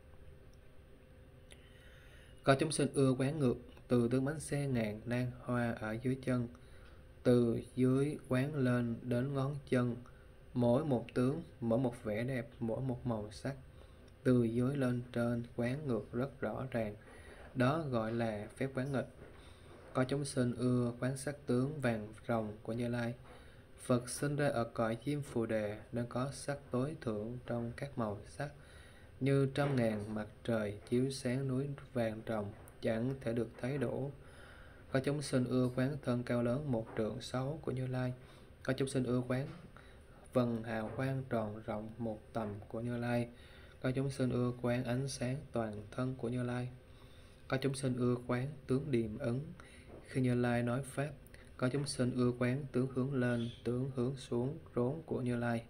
Có chúng sinh ưa quán ngược, từ tướng bánh xe ngàn nan hoa ở dưới chân, từ dưới quán lên đến ngón chân, mỗi một tướng, mỗi một vẻ đẹp, mỗi một màu sắc, từ dưới lên trên quán ngược rất rõ ràng. Đó gọi là phép quán nghịch. Có chúng sinh ưa quán sắc tướng vàng rồng của Như Lai. Phật sinh ra ở cõi diêm phù đề nên có sắc tối thượng trong các màu sắc, như trăm ngàn mặt trời chiếu sáng núi vàng rồng, chẳng thể được thấy đủ. Có chúng sinh ưa quán thân cao lớn một trượng sáu của Như Lai. Có chúng sinh ưa quán vầng hào quang tròn rộng một tầm của Như Lai. Có chúng sinh ưa quán ánh sáng toàn thân của Như Lai. Có chúng sinh ưa quán tướng điềm ứng khi Như Lai nói pháp. có chúng sinh ưa quán tướng hướng lên, tướng hướng xuống rốn của Như Lai.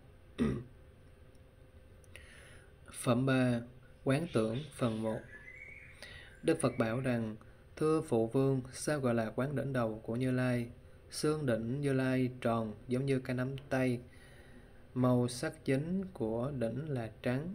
Phẩm ba. Quán tưởng phần một. Đức Phật bảo rằng: thưa Phụ Vương, sao gọi là quán đỉnh đầu của Như Lai? Xương đỉnh Như Lai tròn giống như cái nắm tay. Màu sắc chính của đỉnh là trắng,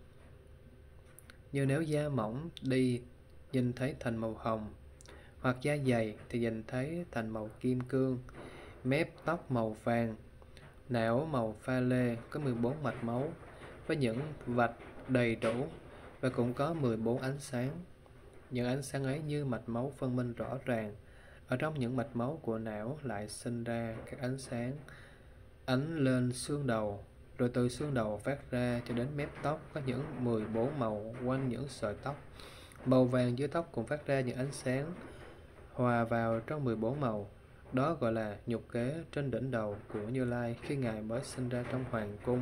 như nếu da mỏng đi nhìn thấy thành màu hồng, hoặc da dày thì nhìn thấy thành màu kim cương. Mép tóc màu vàng, não màu pha lê, có mười bốn mạch máu với những vạch đầy đủ, và cũng có mười bốn ánh sáng. Những ánh sáng ấy như mạch máu phân minh rõ ràng. Ở trong những mạch máu của não lại sinh ra các ánh sáng ánh lên xương đầu, rồi từ xương đầu phát ra cho đến mép tóc có những mười bốn màu quanh những sợi tóc. Màu vàng dưới tóc cũng phát ra những ánh sáng hòa vào trong mười bốn màu. Đó gọi là nhục kế trên đỉnh đầu của Như Lai khi Ngài mới sinh ra trong hoàng cung.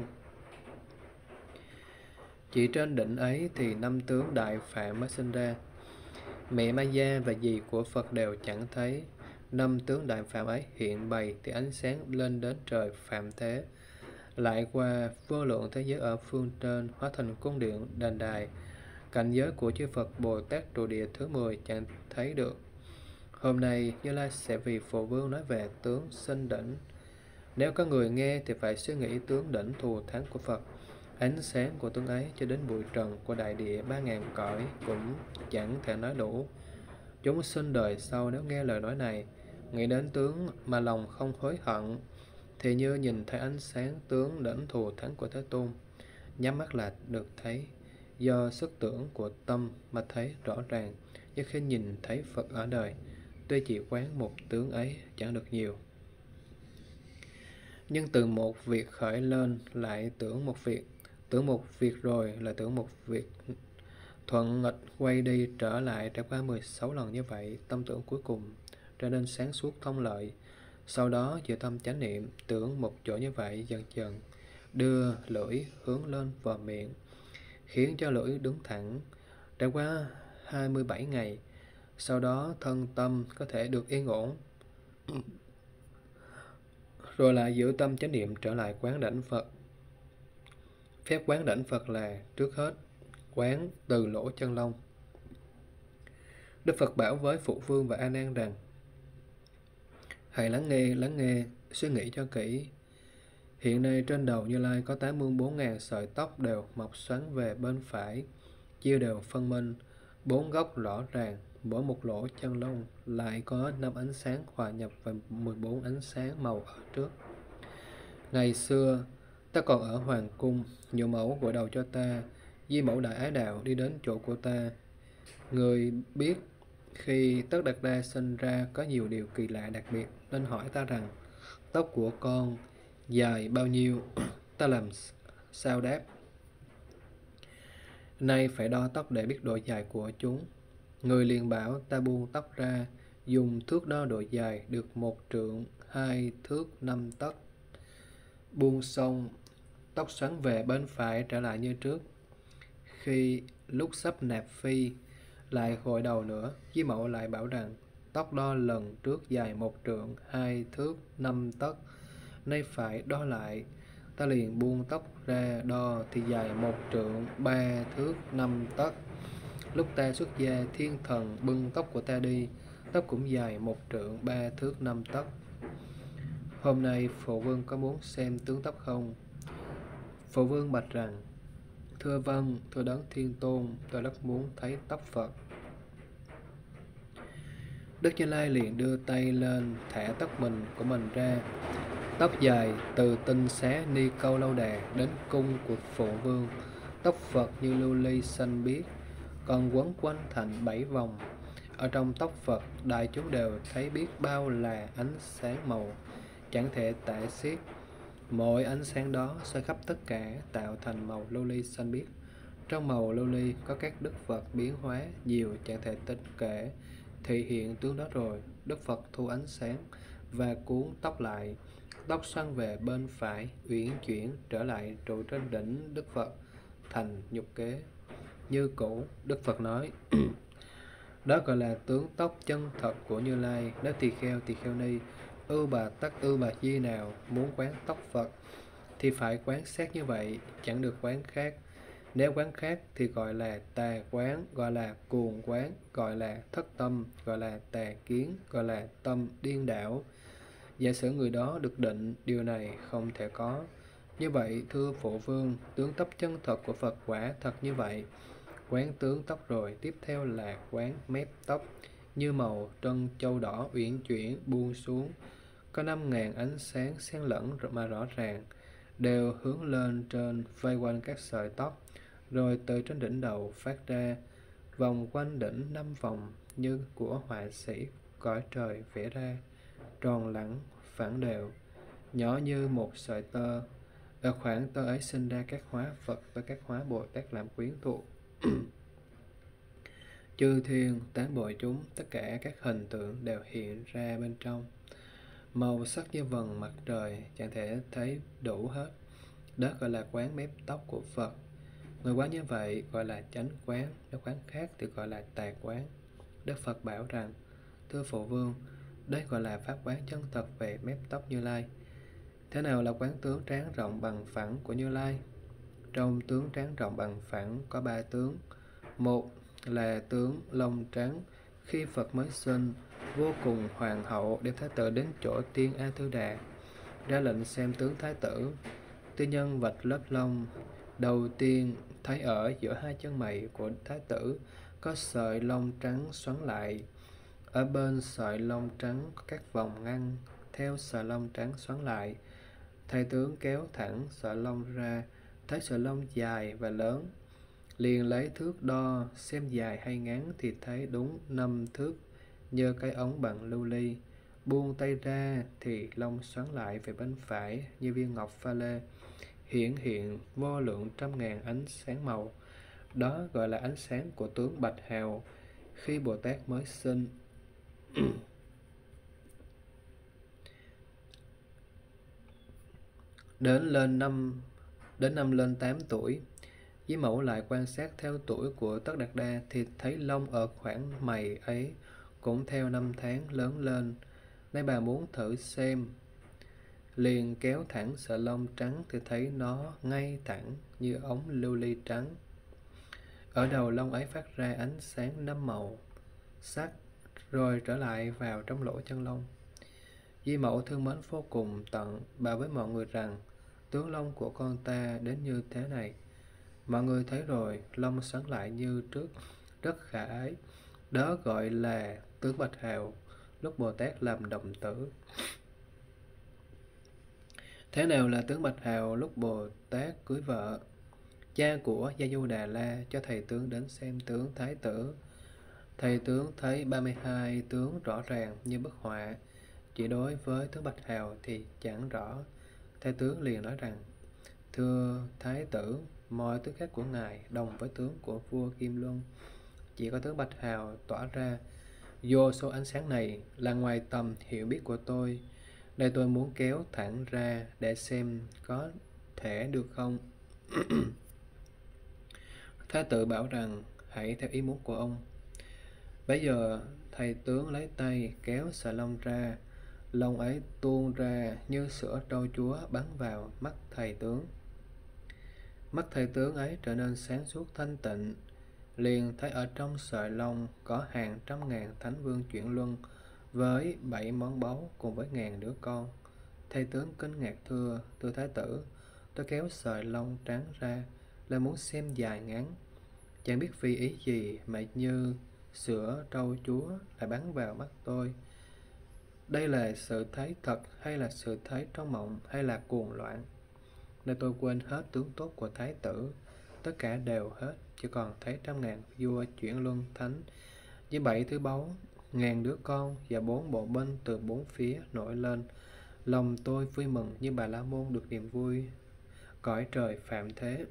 Chỉ trên đỉnh ấy thì năm tướng đại phạm mới sinh ra. Mẹ Maya và dì của Phật đều chẳng thấy. Năm tướng đại phạm ấy hiện bày thì ánh sáng lên đến trời phạm thế, lại qua vô lượng thế giới ở phương trên, hóa thành cung điện đền đài. Cảnh giới của chư Phật Bồ Tát trụ địa thứ mười chẳng thấy được. Hôm nay Như Lai sẽ vì Phụ Vương nói về tướng sinh đỉnh. Nếu có người nghe thì phải suy nghĩ tướng đỉnh thù thắng của Phật. Ánh sáng của tướng ấy cho đến bụi trần của đại địa ba ngàn cõi cũng chẳng thể nói đủ. Chúng sinh đời sau nếu nghe lời nói này, nghĩ đến tướng mà lòng không hối hận, thì như nhìn thấy ánh sáng tướng đỉnh thù thắng của Thế Tôn. Nhắm mắt là được thấy, do sức tưởng của tâm mà thấy rõ ràng, như khi nhìn thấy Phật ở đời. Tuy chỉ quán một tướng ấy chẳng được nhiều, nhưng từ một việc khởi lên lại tưởng một việc, tưởng một việc rồi là tưởng một việc, thuận nghịch quay đi trở lại, trải qua mười sáu lần như vậy, tâm tưởng cuối cùng trở nên sáng suốt thông lợi. Sau đó giữ tâm chánh niệm, tưởng một chỗ như vậy, dần dần đưa lưỡi hướng lên vào miệng, khiến cho lưỡi đứng thẳng, trải qua hai mươi bảy ngày. Sau đó thân tâm có thể được yên ổn, rồi lại giữ tâm chánh niệm trở lại quán đảnh Phật. Phép quán đảnh Phật là trước hết quán từ lỗ chân lông. Đức Phật bảo với Phụ Vương và A Nan rằng: hãy lắng nghe, lắng nghe, suy nghĩ cho kỹ. Hiện nay trên đầu Như Lai có tám mươi bốn ngàn sợi tóc đều mọc xoắn về bên phải, chia đều phân minh, bốn góc rõ ràng, mỗi một lỗ chân lông lại có năm ánh sáng hòa nhập vào mười bốn ánh sáng màu ở trước. Ngày xưa ta còn ở hoàng cung, nhiều mẫu gội đầu cho ta. Di mẫu đại ái đạo đi đến chỗ của ta. Người biết khi Tất Đạt Đa sinh ra có nhiều điều kỳ lạ đặc biệt, nên hỏi ta rằng: tóc của con dài bao nhiêu? Ta làm sao đáp: nay phải đo tóc để biết độ dài của chúng. Người liền bảo ta buông tóc ra, dùng thước đo độ dài, được một trượng hai thước năm tấc. Buông xong, tóc xoắn về bên phải trở lại như trước. Khi lúc sắp nạp phi, lại gội đầu nữa. Di mẫu lại bảo rằng: tóc đo lần trước dài một trượng hai thước năm tấc, nay phải đo lại. Ta liền buông tóc ra đo thì dài một trượng ba thước năm tấc. Lúc ta xuất gia, thiên thần bưng tóc của ta đi, tóc cũng dài một trượng ba thước năm tấc. Hôm nay Phụ Vương có muốn xem tướng tóc không? Phụ Vương bạch rằng: thưa vâng, thưa Đấng Thiên Tôn, tôi rất muốn thấy tóc Phật. Đức Như Lai liền đưa tay lên thả tóc mình của mình ra. Tóc dài từ tinh xá ni câu lâu đà đến cung của Phụ Vương. Tóc Phật như lưu ly xanh biếc, còn quấn quanh thành bảy vòng. Ở trong tóc Phật, đại chúng đều thấy biết bao là ánh sáng màu, chẳng thể tả xiết. Mỗi ánh sáng đó soi khắp tất cả, tạo thành màu lưu ly xanh biếc. Trong màu lưu ly có các đức Phật biến hóa nhiều, chẳng thể tính kể. Thị hiện tướng đó rồi, Đức Phật thu ánh sáng và cuốn tóc lại. Tóc xoăn về bên phải, uyển chuyển trở lại trụ trên đỉnh Đức Phật, thành nhục kế. Như cũ, Đức Phật nói: đó gọi là tướng tóc chân thật của Như Lai. Nếu tỳ kheo, tỳ kheo ni Ư Bà Tắc Ư Bà Di nào muốn quán tóc Phật thì phải quán xét như vậy, chẳng được quán khác. Nếu quán khác thì gọi là tà quán, gọi là cuồng quán, gọi là thất tâm, gọi là tà kiến, gọi là tâm điên đảo. Giả sử người đó được định, điều này không thể có. Như vậy, thưa Phụ Vương, tướng tóc chân thật của Phật quả thật như vậy. Quán tướng tóc rồi, tiếp theo là quán mép tóc, như màu trân châu đỏ uyển chuyển buông xuống, có năm ngàn ánh sáng xen lẫn mà rõ ràng, đều hướng lên trên vây quanh các sợi tóc, rồi từ trên đỉnh đầu phát ra, vòng quanh đỉnh năm vòng như của họa sĩ cõi trời vẽ ra, tròn lẳng, phẳng đều, nhỏ như một sợi tơ. Ở khoảng tơ ấy sinh ra các hóa Phật và các hóa Bồ Tát làm quyến thuộc. Chư thiên, tán bội chúng, tất cả các hình tượng đều hiện ra bên trong. Màu sắc như vầng mặt trời, chẳng thể thấy đủ hết. Đó gọi là quán mép tóc của Phật. Người quán như vậy gọi là chánh quán, nếu quán khác thì gọi là tà quán. Đức Phật bảo rằng, thưa Phụ Vương, đây gọi là pháp quán chân thật về mép tóc Như Lai. Thế nào là quán tướng trán rộng bằng phẳng của Như Lai? Trong tướng trán rộng bằng phẳng có ba tướng. Một là tướng lông trắng, khi Phật mới sinh, vô cùng hoàng hậu đem Thái tử đến chỗ Tiên A Tư Đà, ra lệnh xem tướng Thái tử. Tư nhân vạch lớp lông đầu tiên thấy ở giữa hai chân mày của Thái tử có sợi lông trắng xoắn lại. Ở bên sợi lông trắng có các vòng ngăn theo sợi lông trắng xoắn lại. Thầy tướng kéo thẳng sợi lông ra, thấy sợi lông dài và lớn, liền lấy thước đo xem dài hay ngắn thì thấy đúng năm thước, nhờ cái ống bằng lưu ly. Buông tay ra thì lông xoắn lại về bên phải như viên ngọc pha lê, hiển hiện vô lượng trăm ngàn ánh sáng màu. Đó gọi là ánh sáng của tướng Bạch Hào khi Bồ Tát mới sinh. Đến lên năm đến năm lên tám tuổi, Với mẫu lại quan sát theo tuổi của Tất Đạt Đa thì thấy lông ở khoảng mày ấy cũng theo năm tháng lớn lên. Nay bà muốn thử xem, liền kéo thẳng sợi lông trắng thì thấy nó ngay thẳng như ống lưu ly trắng. Ở đầu lông ấy phát ra ánh sáng năm màu sắc, rồi trở lại vào trong lỗ chân lông. Di Mẫu thương mến vô cùng tận, bà với mọi người rằng tướng lông của con ta đến như thế này. Mọi người thấy rồi, lông xoắn lại như trước, rất khả ái. Đó gọi là tướng Bạch Hào, lúc Bồ Tát làm đồng tử. Thế nào là tướng Bạch Hào lúc Bồ Tát cưới vợ? Cha của Gia Du Đà La cho thầy tướng đến xem tướng Thái tử. Thầy tướng thấy ba mươi hai tướng rõ ràng như bức họa, chỉ đối với tướng Bạch Hào thì chẳng rõ. Thầy tướng liền nói rằng, thưa Thái tử, mọi tướng khác của ngài đồng với tướng của vua Kim Luân, chỉ có tướng Bạch Hào tỏa ra vô số ánh sáng này là ngoài tầm hiểu biết của tôi. Đây tôi muốn kéo thẳng ra để xem có thể được không. Thái tử bảo rằng hãy theo ý muốn của ông. Bây giờ thầy tướng lấy tay kéo sợi lông ra, lông ấy tuôn ra như sữa trâu chúa bắn vào mắt thầy tướng. Mắt thầy tướng ấy trở nên sáng suốt thanh tịnh, liền thấy ở trong sợi lông có hàng trăm ngàn thánh vương chuyển luân với bảy món báu cùng với ngàn đứa con. Thầy tướng kinh ngạc thưa, thưa Thái tử, tôi kéo sợi lông trắng ra là muốn xem dài ngắn, chẳng biết vì ý gì mà như sữa trâu chúa lại bắn vào mắt tôi. Đây là sự thấy thật hay là sự thấy trong mộng hay là cuồng loạn? Nên tôi quên hết tướng tốt của Thái tử, tất cả đều hết, chỉ còn thấy trăm ngàn vua chuyển luân thánh với bảy thứ báu, ngàn đứa con và bốn bộ binh từ bốn phía nổi lên. Lòng tôi vui mừng như Bà La Môn được niềm vui cõi trời phạm thế.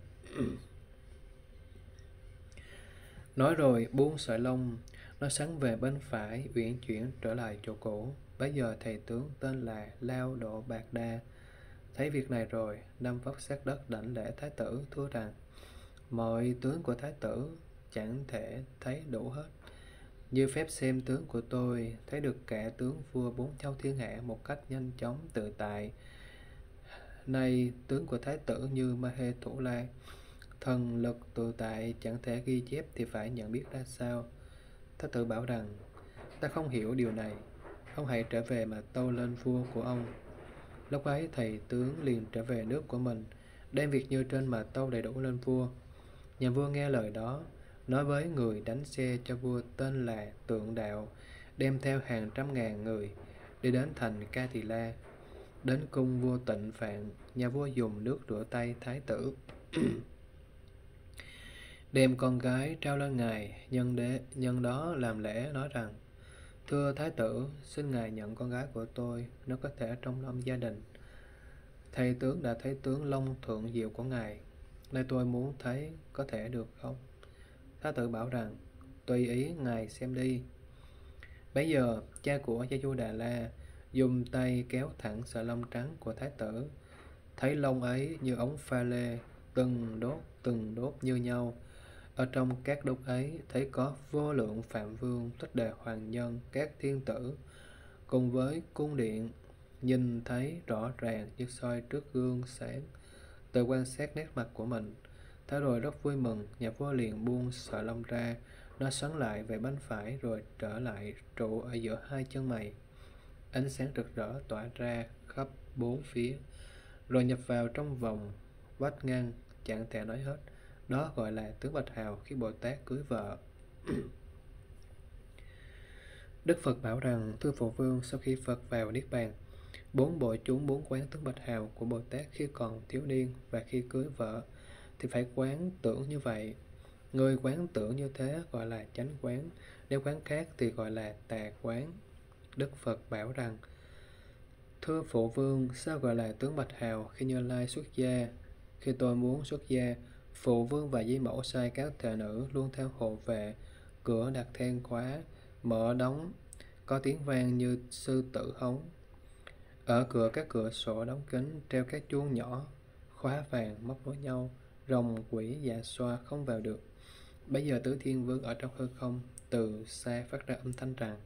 Nói rồi buông sợi lông, nó sắn về bên phải, uyển chuyển trở lại chỗ cũ. Bấy giờ thầy tướng tên là Lao Độ Bạc Đa thấy việc này rồi, năm vóc sát đất đảnh lễ Thái tử, thưa rằng mọi tướng của Thái tử chẳng thể thấy đủ hết. Như phép xem tướng của tôi, thấy được cả tướng vua bốn châu thiên hạ một cách nhanh chóng tự tại. Nay tướng của thái tử như Mahe Thủ La, thần lực tự tại chẳng thể ghi chép thì phải nhận biết ra sao? Thái tử bảo rằng, ta không hiểu điều này, ông hãy trở về mà tâu lên vua của ông. Lúc ấy thầy tướng liền trở về nước của mình, đem việc như trên mà tâu đầy đủ lên vua. Nhà vua nghe lời đó, nói với người đánh xe cho vua tên là Tượng Đạo, đem theo hàng trăm ngàn người, đi đến thành Ca Tỳ La. Đến cung vua Tịnh Phạn, nhà vua dùng nước rửa tay thái tử, đem con gái trao lên ngài, nhân, đế, nhân đó làm lễ nói rằng, thưa thái tử, xin ngài nhận con gái của tôi, nó có thể trông nom gia đình. Thầy tướng đã thấy tướng long thượng diệu của ngài, nay tôi muốn thấy có thể được không? Thái tử bảo rằng, tùy ý ngài xem đi. Bấy giờ cha của Gia Du Đà La dùng tay kéo thẳng sợi lông trắng của thái tử, thấy lông ấy như ống pha lê, từng đốt từng đốt như nhau. Ở trong các đốt ấy thấy có vô lượng phạm vương, thích đề hoàng nhân, các thiên tử, cùng với cung điện, nhìn thấy rõ ràng như soi trước gương sáng. Tự quan sát nét mặt của mình, thế rồi rất vui mừng, nhà vua liền buông sợi lông ra, nó xoắn lại về bên phải rồi trở lại trụ ở giữa hai chân mày. Ánh sáng rực rỡ tỏa ra khắp bốn phía, rồi nhập vào trong vòng vách ngăn, chẳng thể nói hết. Đó gọi là tướng Bạch Hào khi Bồ Tát cưới vợ. Đức Phật bảo rằng, thưa Phụ Vương, sau khi Phật vào Niết Bàn, bốn bộ chúng bốn quán tướng Bạch Hào của Bồ Tát khi còn thiếu niên và khi cưới vợ thì phải quán tưởng như vậy. Người quán tưởng như thế gọi là chánh quán, nếu quán khác thì gọi là tà quán. Đức Phật bảo rằng, thưa Phụ Vương, sao gọi là tướng Bạch Hào khi Như Lai xuất gia? Khi tôi muốn xuất gia, Phụ Vương và Di Mẫu sai các thệ nữ luôn theo hộ vệ, cửa đặt then khóa, mở đóng, có tiếng vang như sư tử hống. Ở cửa các cửa sổ đóng kín treo các chuông nhỏ, khóa vàng móc nối nhau, rồng quỷ dạ xoa không vào được. Bây giờ Tứ Thiên Vương ở trong hư không từ xa phát ra âm thanh rằng,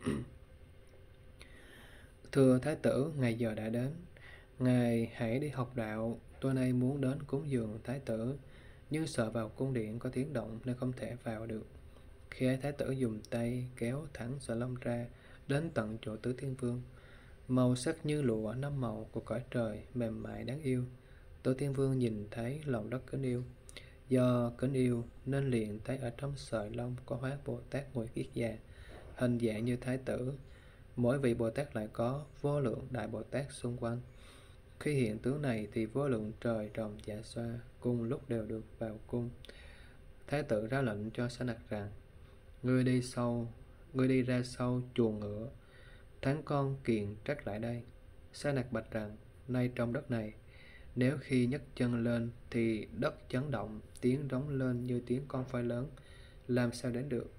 thưa Thái tử, ngày giờ đã đến, ngài hãy đi học đạo. Tôi nay muốn đến cúng dường Thái tử, nhưng sợ vào cung điện có tiếng động nên không thể vào được. Khi ấy Thái tử dùng tay kéo thẳng sợi lông ra, đến tận chỗ Tứ Thiên Vương. Màu sắc như lụa năm màu của cõi trời, mềm mại đáng yêu. Tứ Thiên Vương nhìn thấy lòng rất kính yêu. Do kính yêu nên liền thấy ở trong sợi lông có hóa Bồ Tát ngồi kiết già, hình dạng như thái tử. Mỗi vị Bồ Tát lại có vô lượng đại Bồ Tát xung quanh. Khi hiện tướng này thì vô lượng trời rồng dạ xoa cùng lúc đều được vào cung. Thái tử ra lệnh cho Sa Nặc rằng, ngươi đi sau, ngươi đi ra sau chuồng ngựa, thắng con kiền trắc lại đây. Sa Nặc bạch rằng, nay trong đất này, nếu khi nhấc chân lên thì đất chấn động, tiếng rống lên như tiếng con voi lớn, làm sao đến được?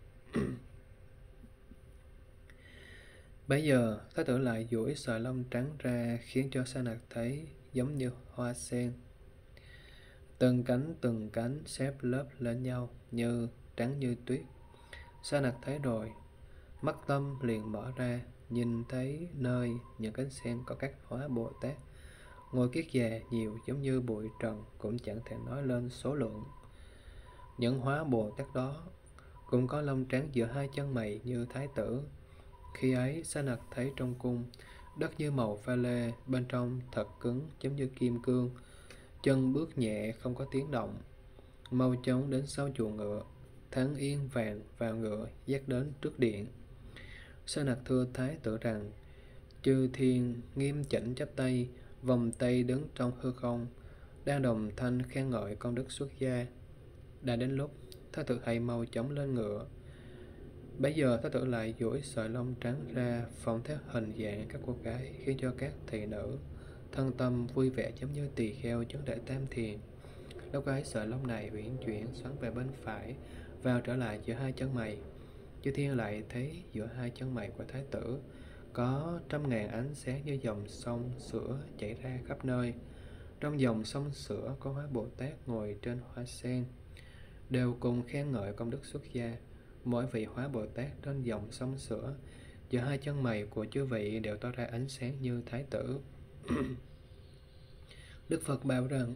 Bấy giờ thái tử lại duỗi sợi lông trắng ra, khiến cho Sa Nặc thấy giống như hoa sen, từng cánh từng cánh xếp lớp lên nhau, như trắng như tuyết. Sa Nặc thấy rồi, mắt tâm liền mở ra, nhìn thấy nơi những cánh sen có các hóa Bồ Tát ngồi kiết già nhiều giống như bụi trần, cũng chẳng thể nói lên số lượng. Những hóa Bồ Tát đó cũng có lông trắng giữa hai chân mày như thái tử. Khi ấy Sa Nặc thấy trong cung đất như màu pha lê, bên trong thật cứng giống như kim cương, chân bước nhẹ không có tiếng động. Mau chóng đến sau chuồng ngựa, thắng yên vàng vào ngựa, dắt đến trước điện. Sa Nặc thưa thái tử rằng, chư thiên nghiêm chỉnh chắp tay, vòng tay đứng trong hư không, đang đồng thanh khen ngợi công đức xuất gia. Đã đến lúc, thái tử hãy mau chóng lên ngựa. Bấy giờ thái tử lại duỗi sợi lông trắng ra, phỏng theo hình dạng các cô gái, khiến cho các thị nữ thân tâm vui vẻ giống như tỳ kheo chứng đại tam thiền. Lúc ấy sợi lông này uyển chuyển xoắn về bên phải, vào trở lại giữa hai chân mày. Chư thiên lại thấy giữa hai chân mày của thái tử có trăm ngàn ánh sáng như dòng sông sữa chảy ra khắp nơi. Trong dòng sông sữa có hóa Bồ Tát ngồi trên hoa sen, đều cùng khen ngợi công đức xuất gia. Mỗi vị hóa Bồ Tát trên dòng sông sữa, giữa hai chân mày của chư vị đều tỏ ra ánh sáng như thái tử. Đức Phật bảo rằng: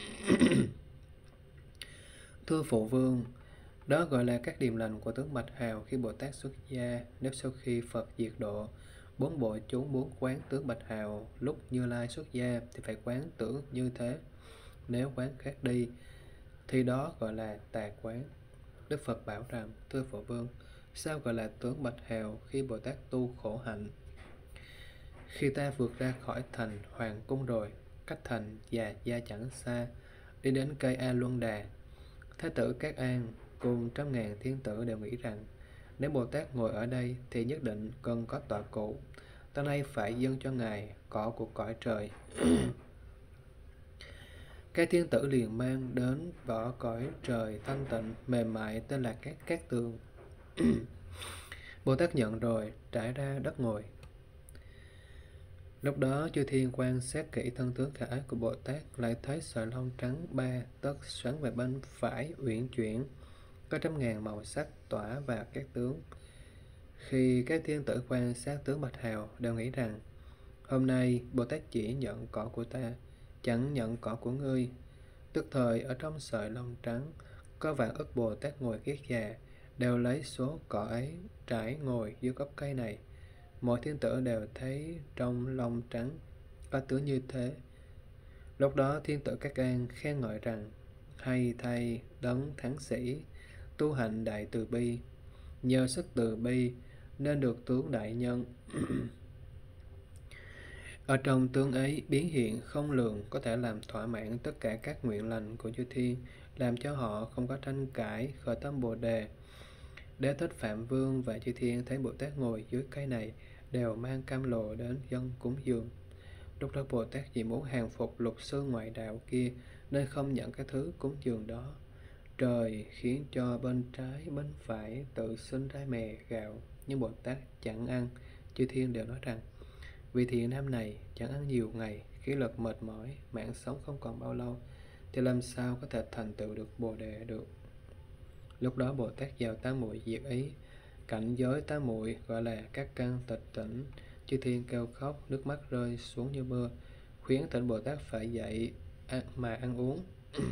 Thưa Phụ Vương, đó gọi là các điềm lành của tướng Bạch Hào khi Bồ Tát xuất gia. Nếu sau khi Phật diệt độ, bốn bộ chúng muốn quán tướng Bạch Hào lúc Như Lai xuất gia thì phải quán tưởng như thế. Nếu quán khác đi thì đó gọi là tà quán. Đức Phật bảo rằng: Thưa Phụ Vương, sao gọi là tướng Bạch Hào khi Bồ Tát tu khổ hạnh? Khi ta vượt ra khỏi thành Hoàng Cung rồi, cách thành Già Gia chẳng xa, đi đến cây A Luân Đà, Thái tử Cát An cùng trăm ngàn thiên tử đều nghĩ rằng nếu Bồ Tát ngồi ở đây thì nhất định cần có tọa cụ. Ta nay phải dâng cho Ngài cỏ của cõi trời. Các thiên tử liền mang đến vỏ cõi trời thanh tịnh mềm mại tên là các cát tường. Bồ Tát nhận rồi trải ra đất ngồi. Lúc đó chư thiên quan sát kỹ thân tướng khả ái của Bồ Tát, lại thấy sợi lông trắng ba tấc xoắn về bên phải uyển chuyển, có trăm ngàn màu sắc tỏa vào các tướng. Khi các thiên tử quan sát tướng Bạch Hào đều nghĩ rằng hôm nay Bồ Tát chỉ nhận cỏ của ta, chẳng nhận cỏ của ngươi. Tức thời ở trong sợi lông trắng có vạn ức Bồ Tát ngồi kiết già, đều lấy số cỏ ấy trải ngồi dưới gốc cây này. Mọi thiên tử đều thấy trong lông trắng có tướng như thế. Lúc đó thiên tử Cát An khen ngợi rằng: hay thay đấng thắng sĩ, tu hạnh đại từ bi, nhờ sức từ bi nên được tướng đại nhân. Ở trong tướng ấy biến hiện không lường, có thể làm thỏa mãn tất cả các nguyện lành của chư thiên, làm cho họ không có tranh cãi, khởi tâm Bồ đề. Đế thích Phạm Vương và chư thiên thấy Bồ Tát ngồi dưới cây này đều mang cam lồ đến dâng cúng dường. Lúc đó Bồ Tát chỉ muốn hàng phục lục sư ngoại đạo kia nên không nhận cái thứ cúng dường đó. Trời khiến cho bên trái bên phải tự sinh ra mè gạo, nhưng Bồ Tát chẳng ăn. Chư thiên đều nói rằng vị thiện nam này chẳng ăn nhiều ngày, khí lực mệt mỏi, mạng sống không còn bao lâu, thì làm sao có thể thành tựu được Bồ đề được. Lúc đó Bồ Tát vào tám muội diệt ý, cảnh giới tám muội gọi là các căn tịch tỉnh. Chư thiên kêu khóc, nước mắt rơi xuống như mưa, khuyến tịnh Bồ Tát phải dậy ăn, mà ăn uống.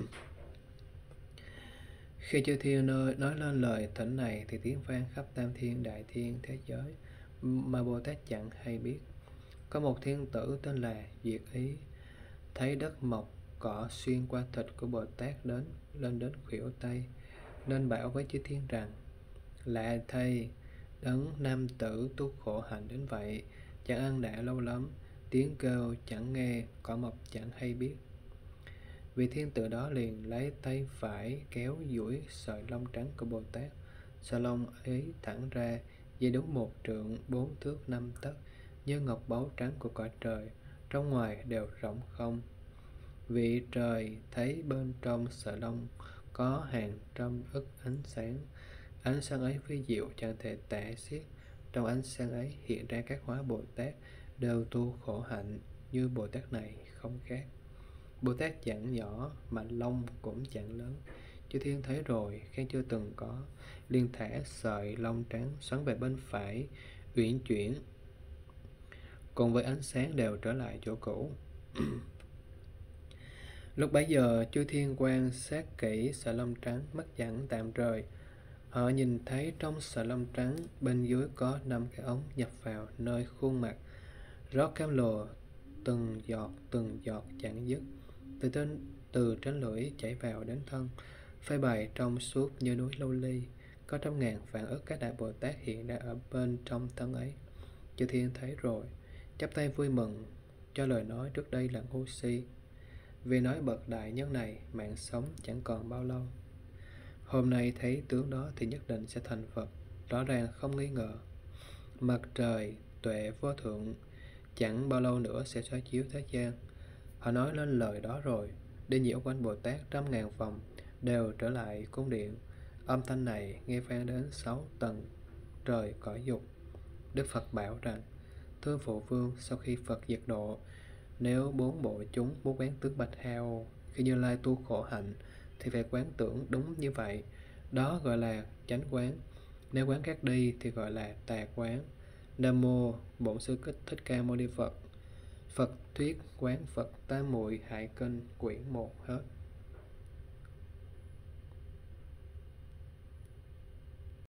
Khi chư thiên nơi nói lên lời thỉnh này thì tiếng vang khắp tam thiên đại thiên thế giới mà Bồ Tát chẳng hay biết. Có một thiên tử tên là Diệt Ý, thấy đất mọc cỏ xuyên qua thịt của Bồ Tát đến lên đến khuỷu tay, nên bảo với chư thiên rằng: lạ thay, đấng nam tử tu khổ hạnh đến vậy, chẳng ăn đã lâu lắm, tiếng kêu chẳng nghe, cỏ mọc chẳng hay biết. Vị thiên tử đó liền lấy tay phải kéo duỗi sợi lông trắng của Bồ Tát. Sợi lông ấy thẳng ra, dây đúng một trượng, bốn thước năm tấc, như ngọc báu trắng của cõi trời, trong ngoài đều rỗng không. Vị trời thấy bên trong sợi lông có hàng trăm ức ánh sáng. Ánh sáng ấy vi diệu chẳng thể tả xiết. Trong ánh sáng ấy hiện ra các hóa Bồ Tát đều tu khổ hạnh, như Bồ Tát này không khác. Bồ Tát chẳng nhỏ mà lông cũng chẳng lớn. Chư thiên thấy rồi khen chưa từng có, liền thả sợi lông trắng xoắn về bên phải uyển chuyển, cùng với ánh sáng đều trở lại chỗ cũ. Lúc bấy giờ chư thiên quan sát kỹ sợi lông trắng, mắt chẳng tạm rời. Họ nhìn thấy trong sợi lông trắng bên dưới có năm cái ống nhập vào nơi khuôn mặt, rót cam lồ từng giọt từng giọt chẳng dứt, từ trên từ trên lưỡi chảy vào đến thân, phơi bày trong suốt như núi Lâu Ly. Có trăm ngàn vạn ức các đại Bồ Tát hiện ra ở bên trong thân ấy. Chư thiên thấy rồi chắp tay vui mừng, cho lời nói trước đây là ngu si, vì nói bậc đại nhân này mạng sống chẳng còn bao lâu. Hôm nay thấy tướng đó thì nhất định sẽ thành Phật, rõ ràng không nghi ngờ. Mặt trời tuệ vô thượng chẳng bao lâu nữa sẽ soi chiếu thế gian. Họ nói lên lời đó rồi, đi nhiễu quanh Bồ Tát trăm ngàn vòng, đều trở lại cung điện. Âm thanh này nghe vang đến sáu tầng trời cõi dục. Đức Phật bảo rằng: thưa Phụ Vương, sau khi Phật diệt độ, nếu bốn bộ chúng muốn quán tướng Bạch Hào khi Như Lai tu khổ hạnh thì phải quán tưởng đúng như vậy. Đó gọi là chánh quán. Nếu quán khác đi thì gọi là tà quán. Nam mô Bổn Sư Thích Ca Mâu Ni Phật. Phật thuyết quán Phật tám muội hải kinh quyển một hết.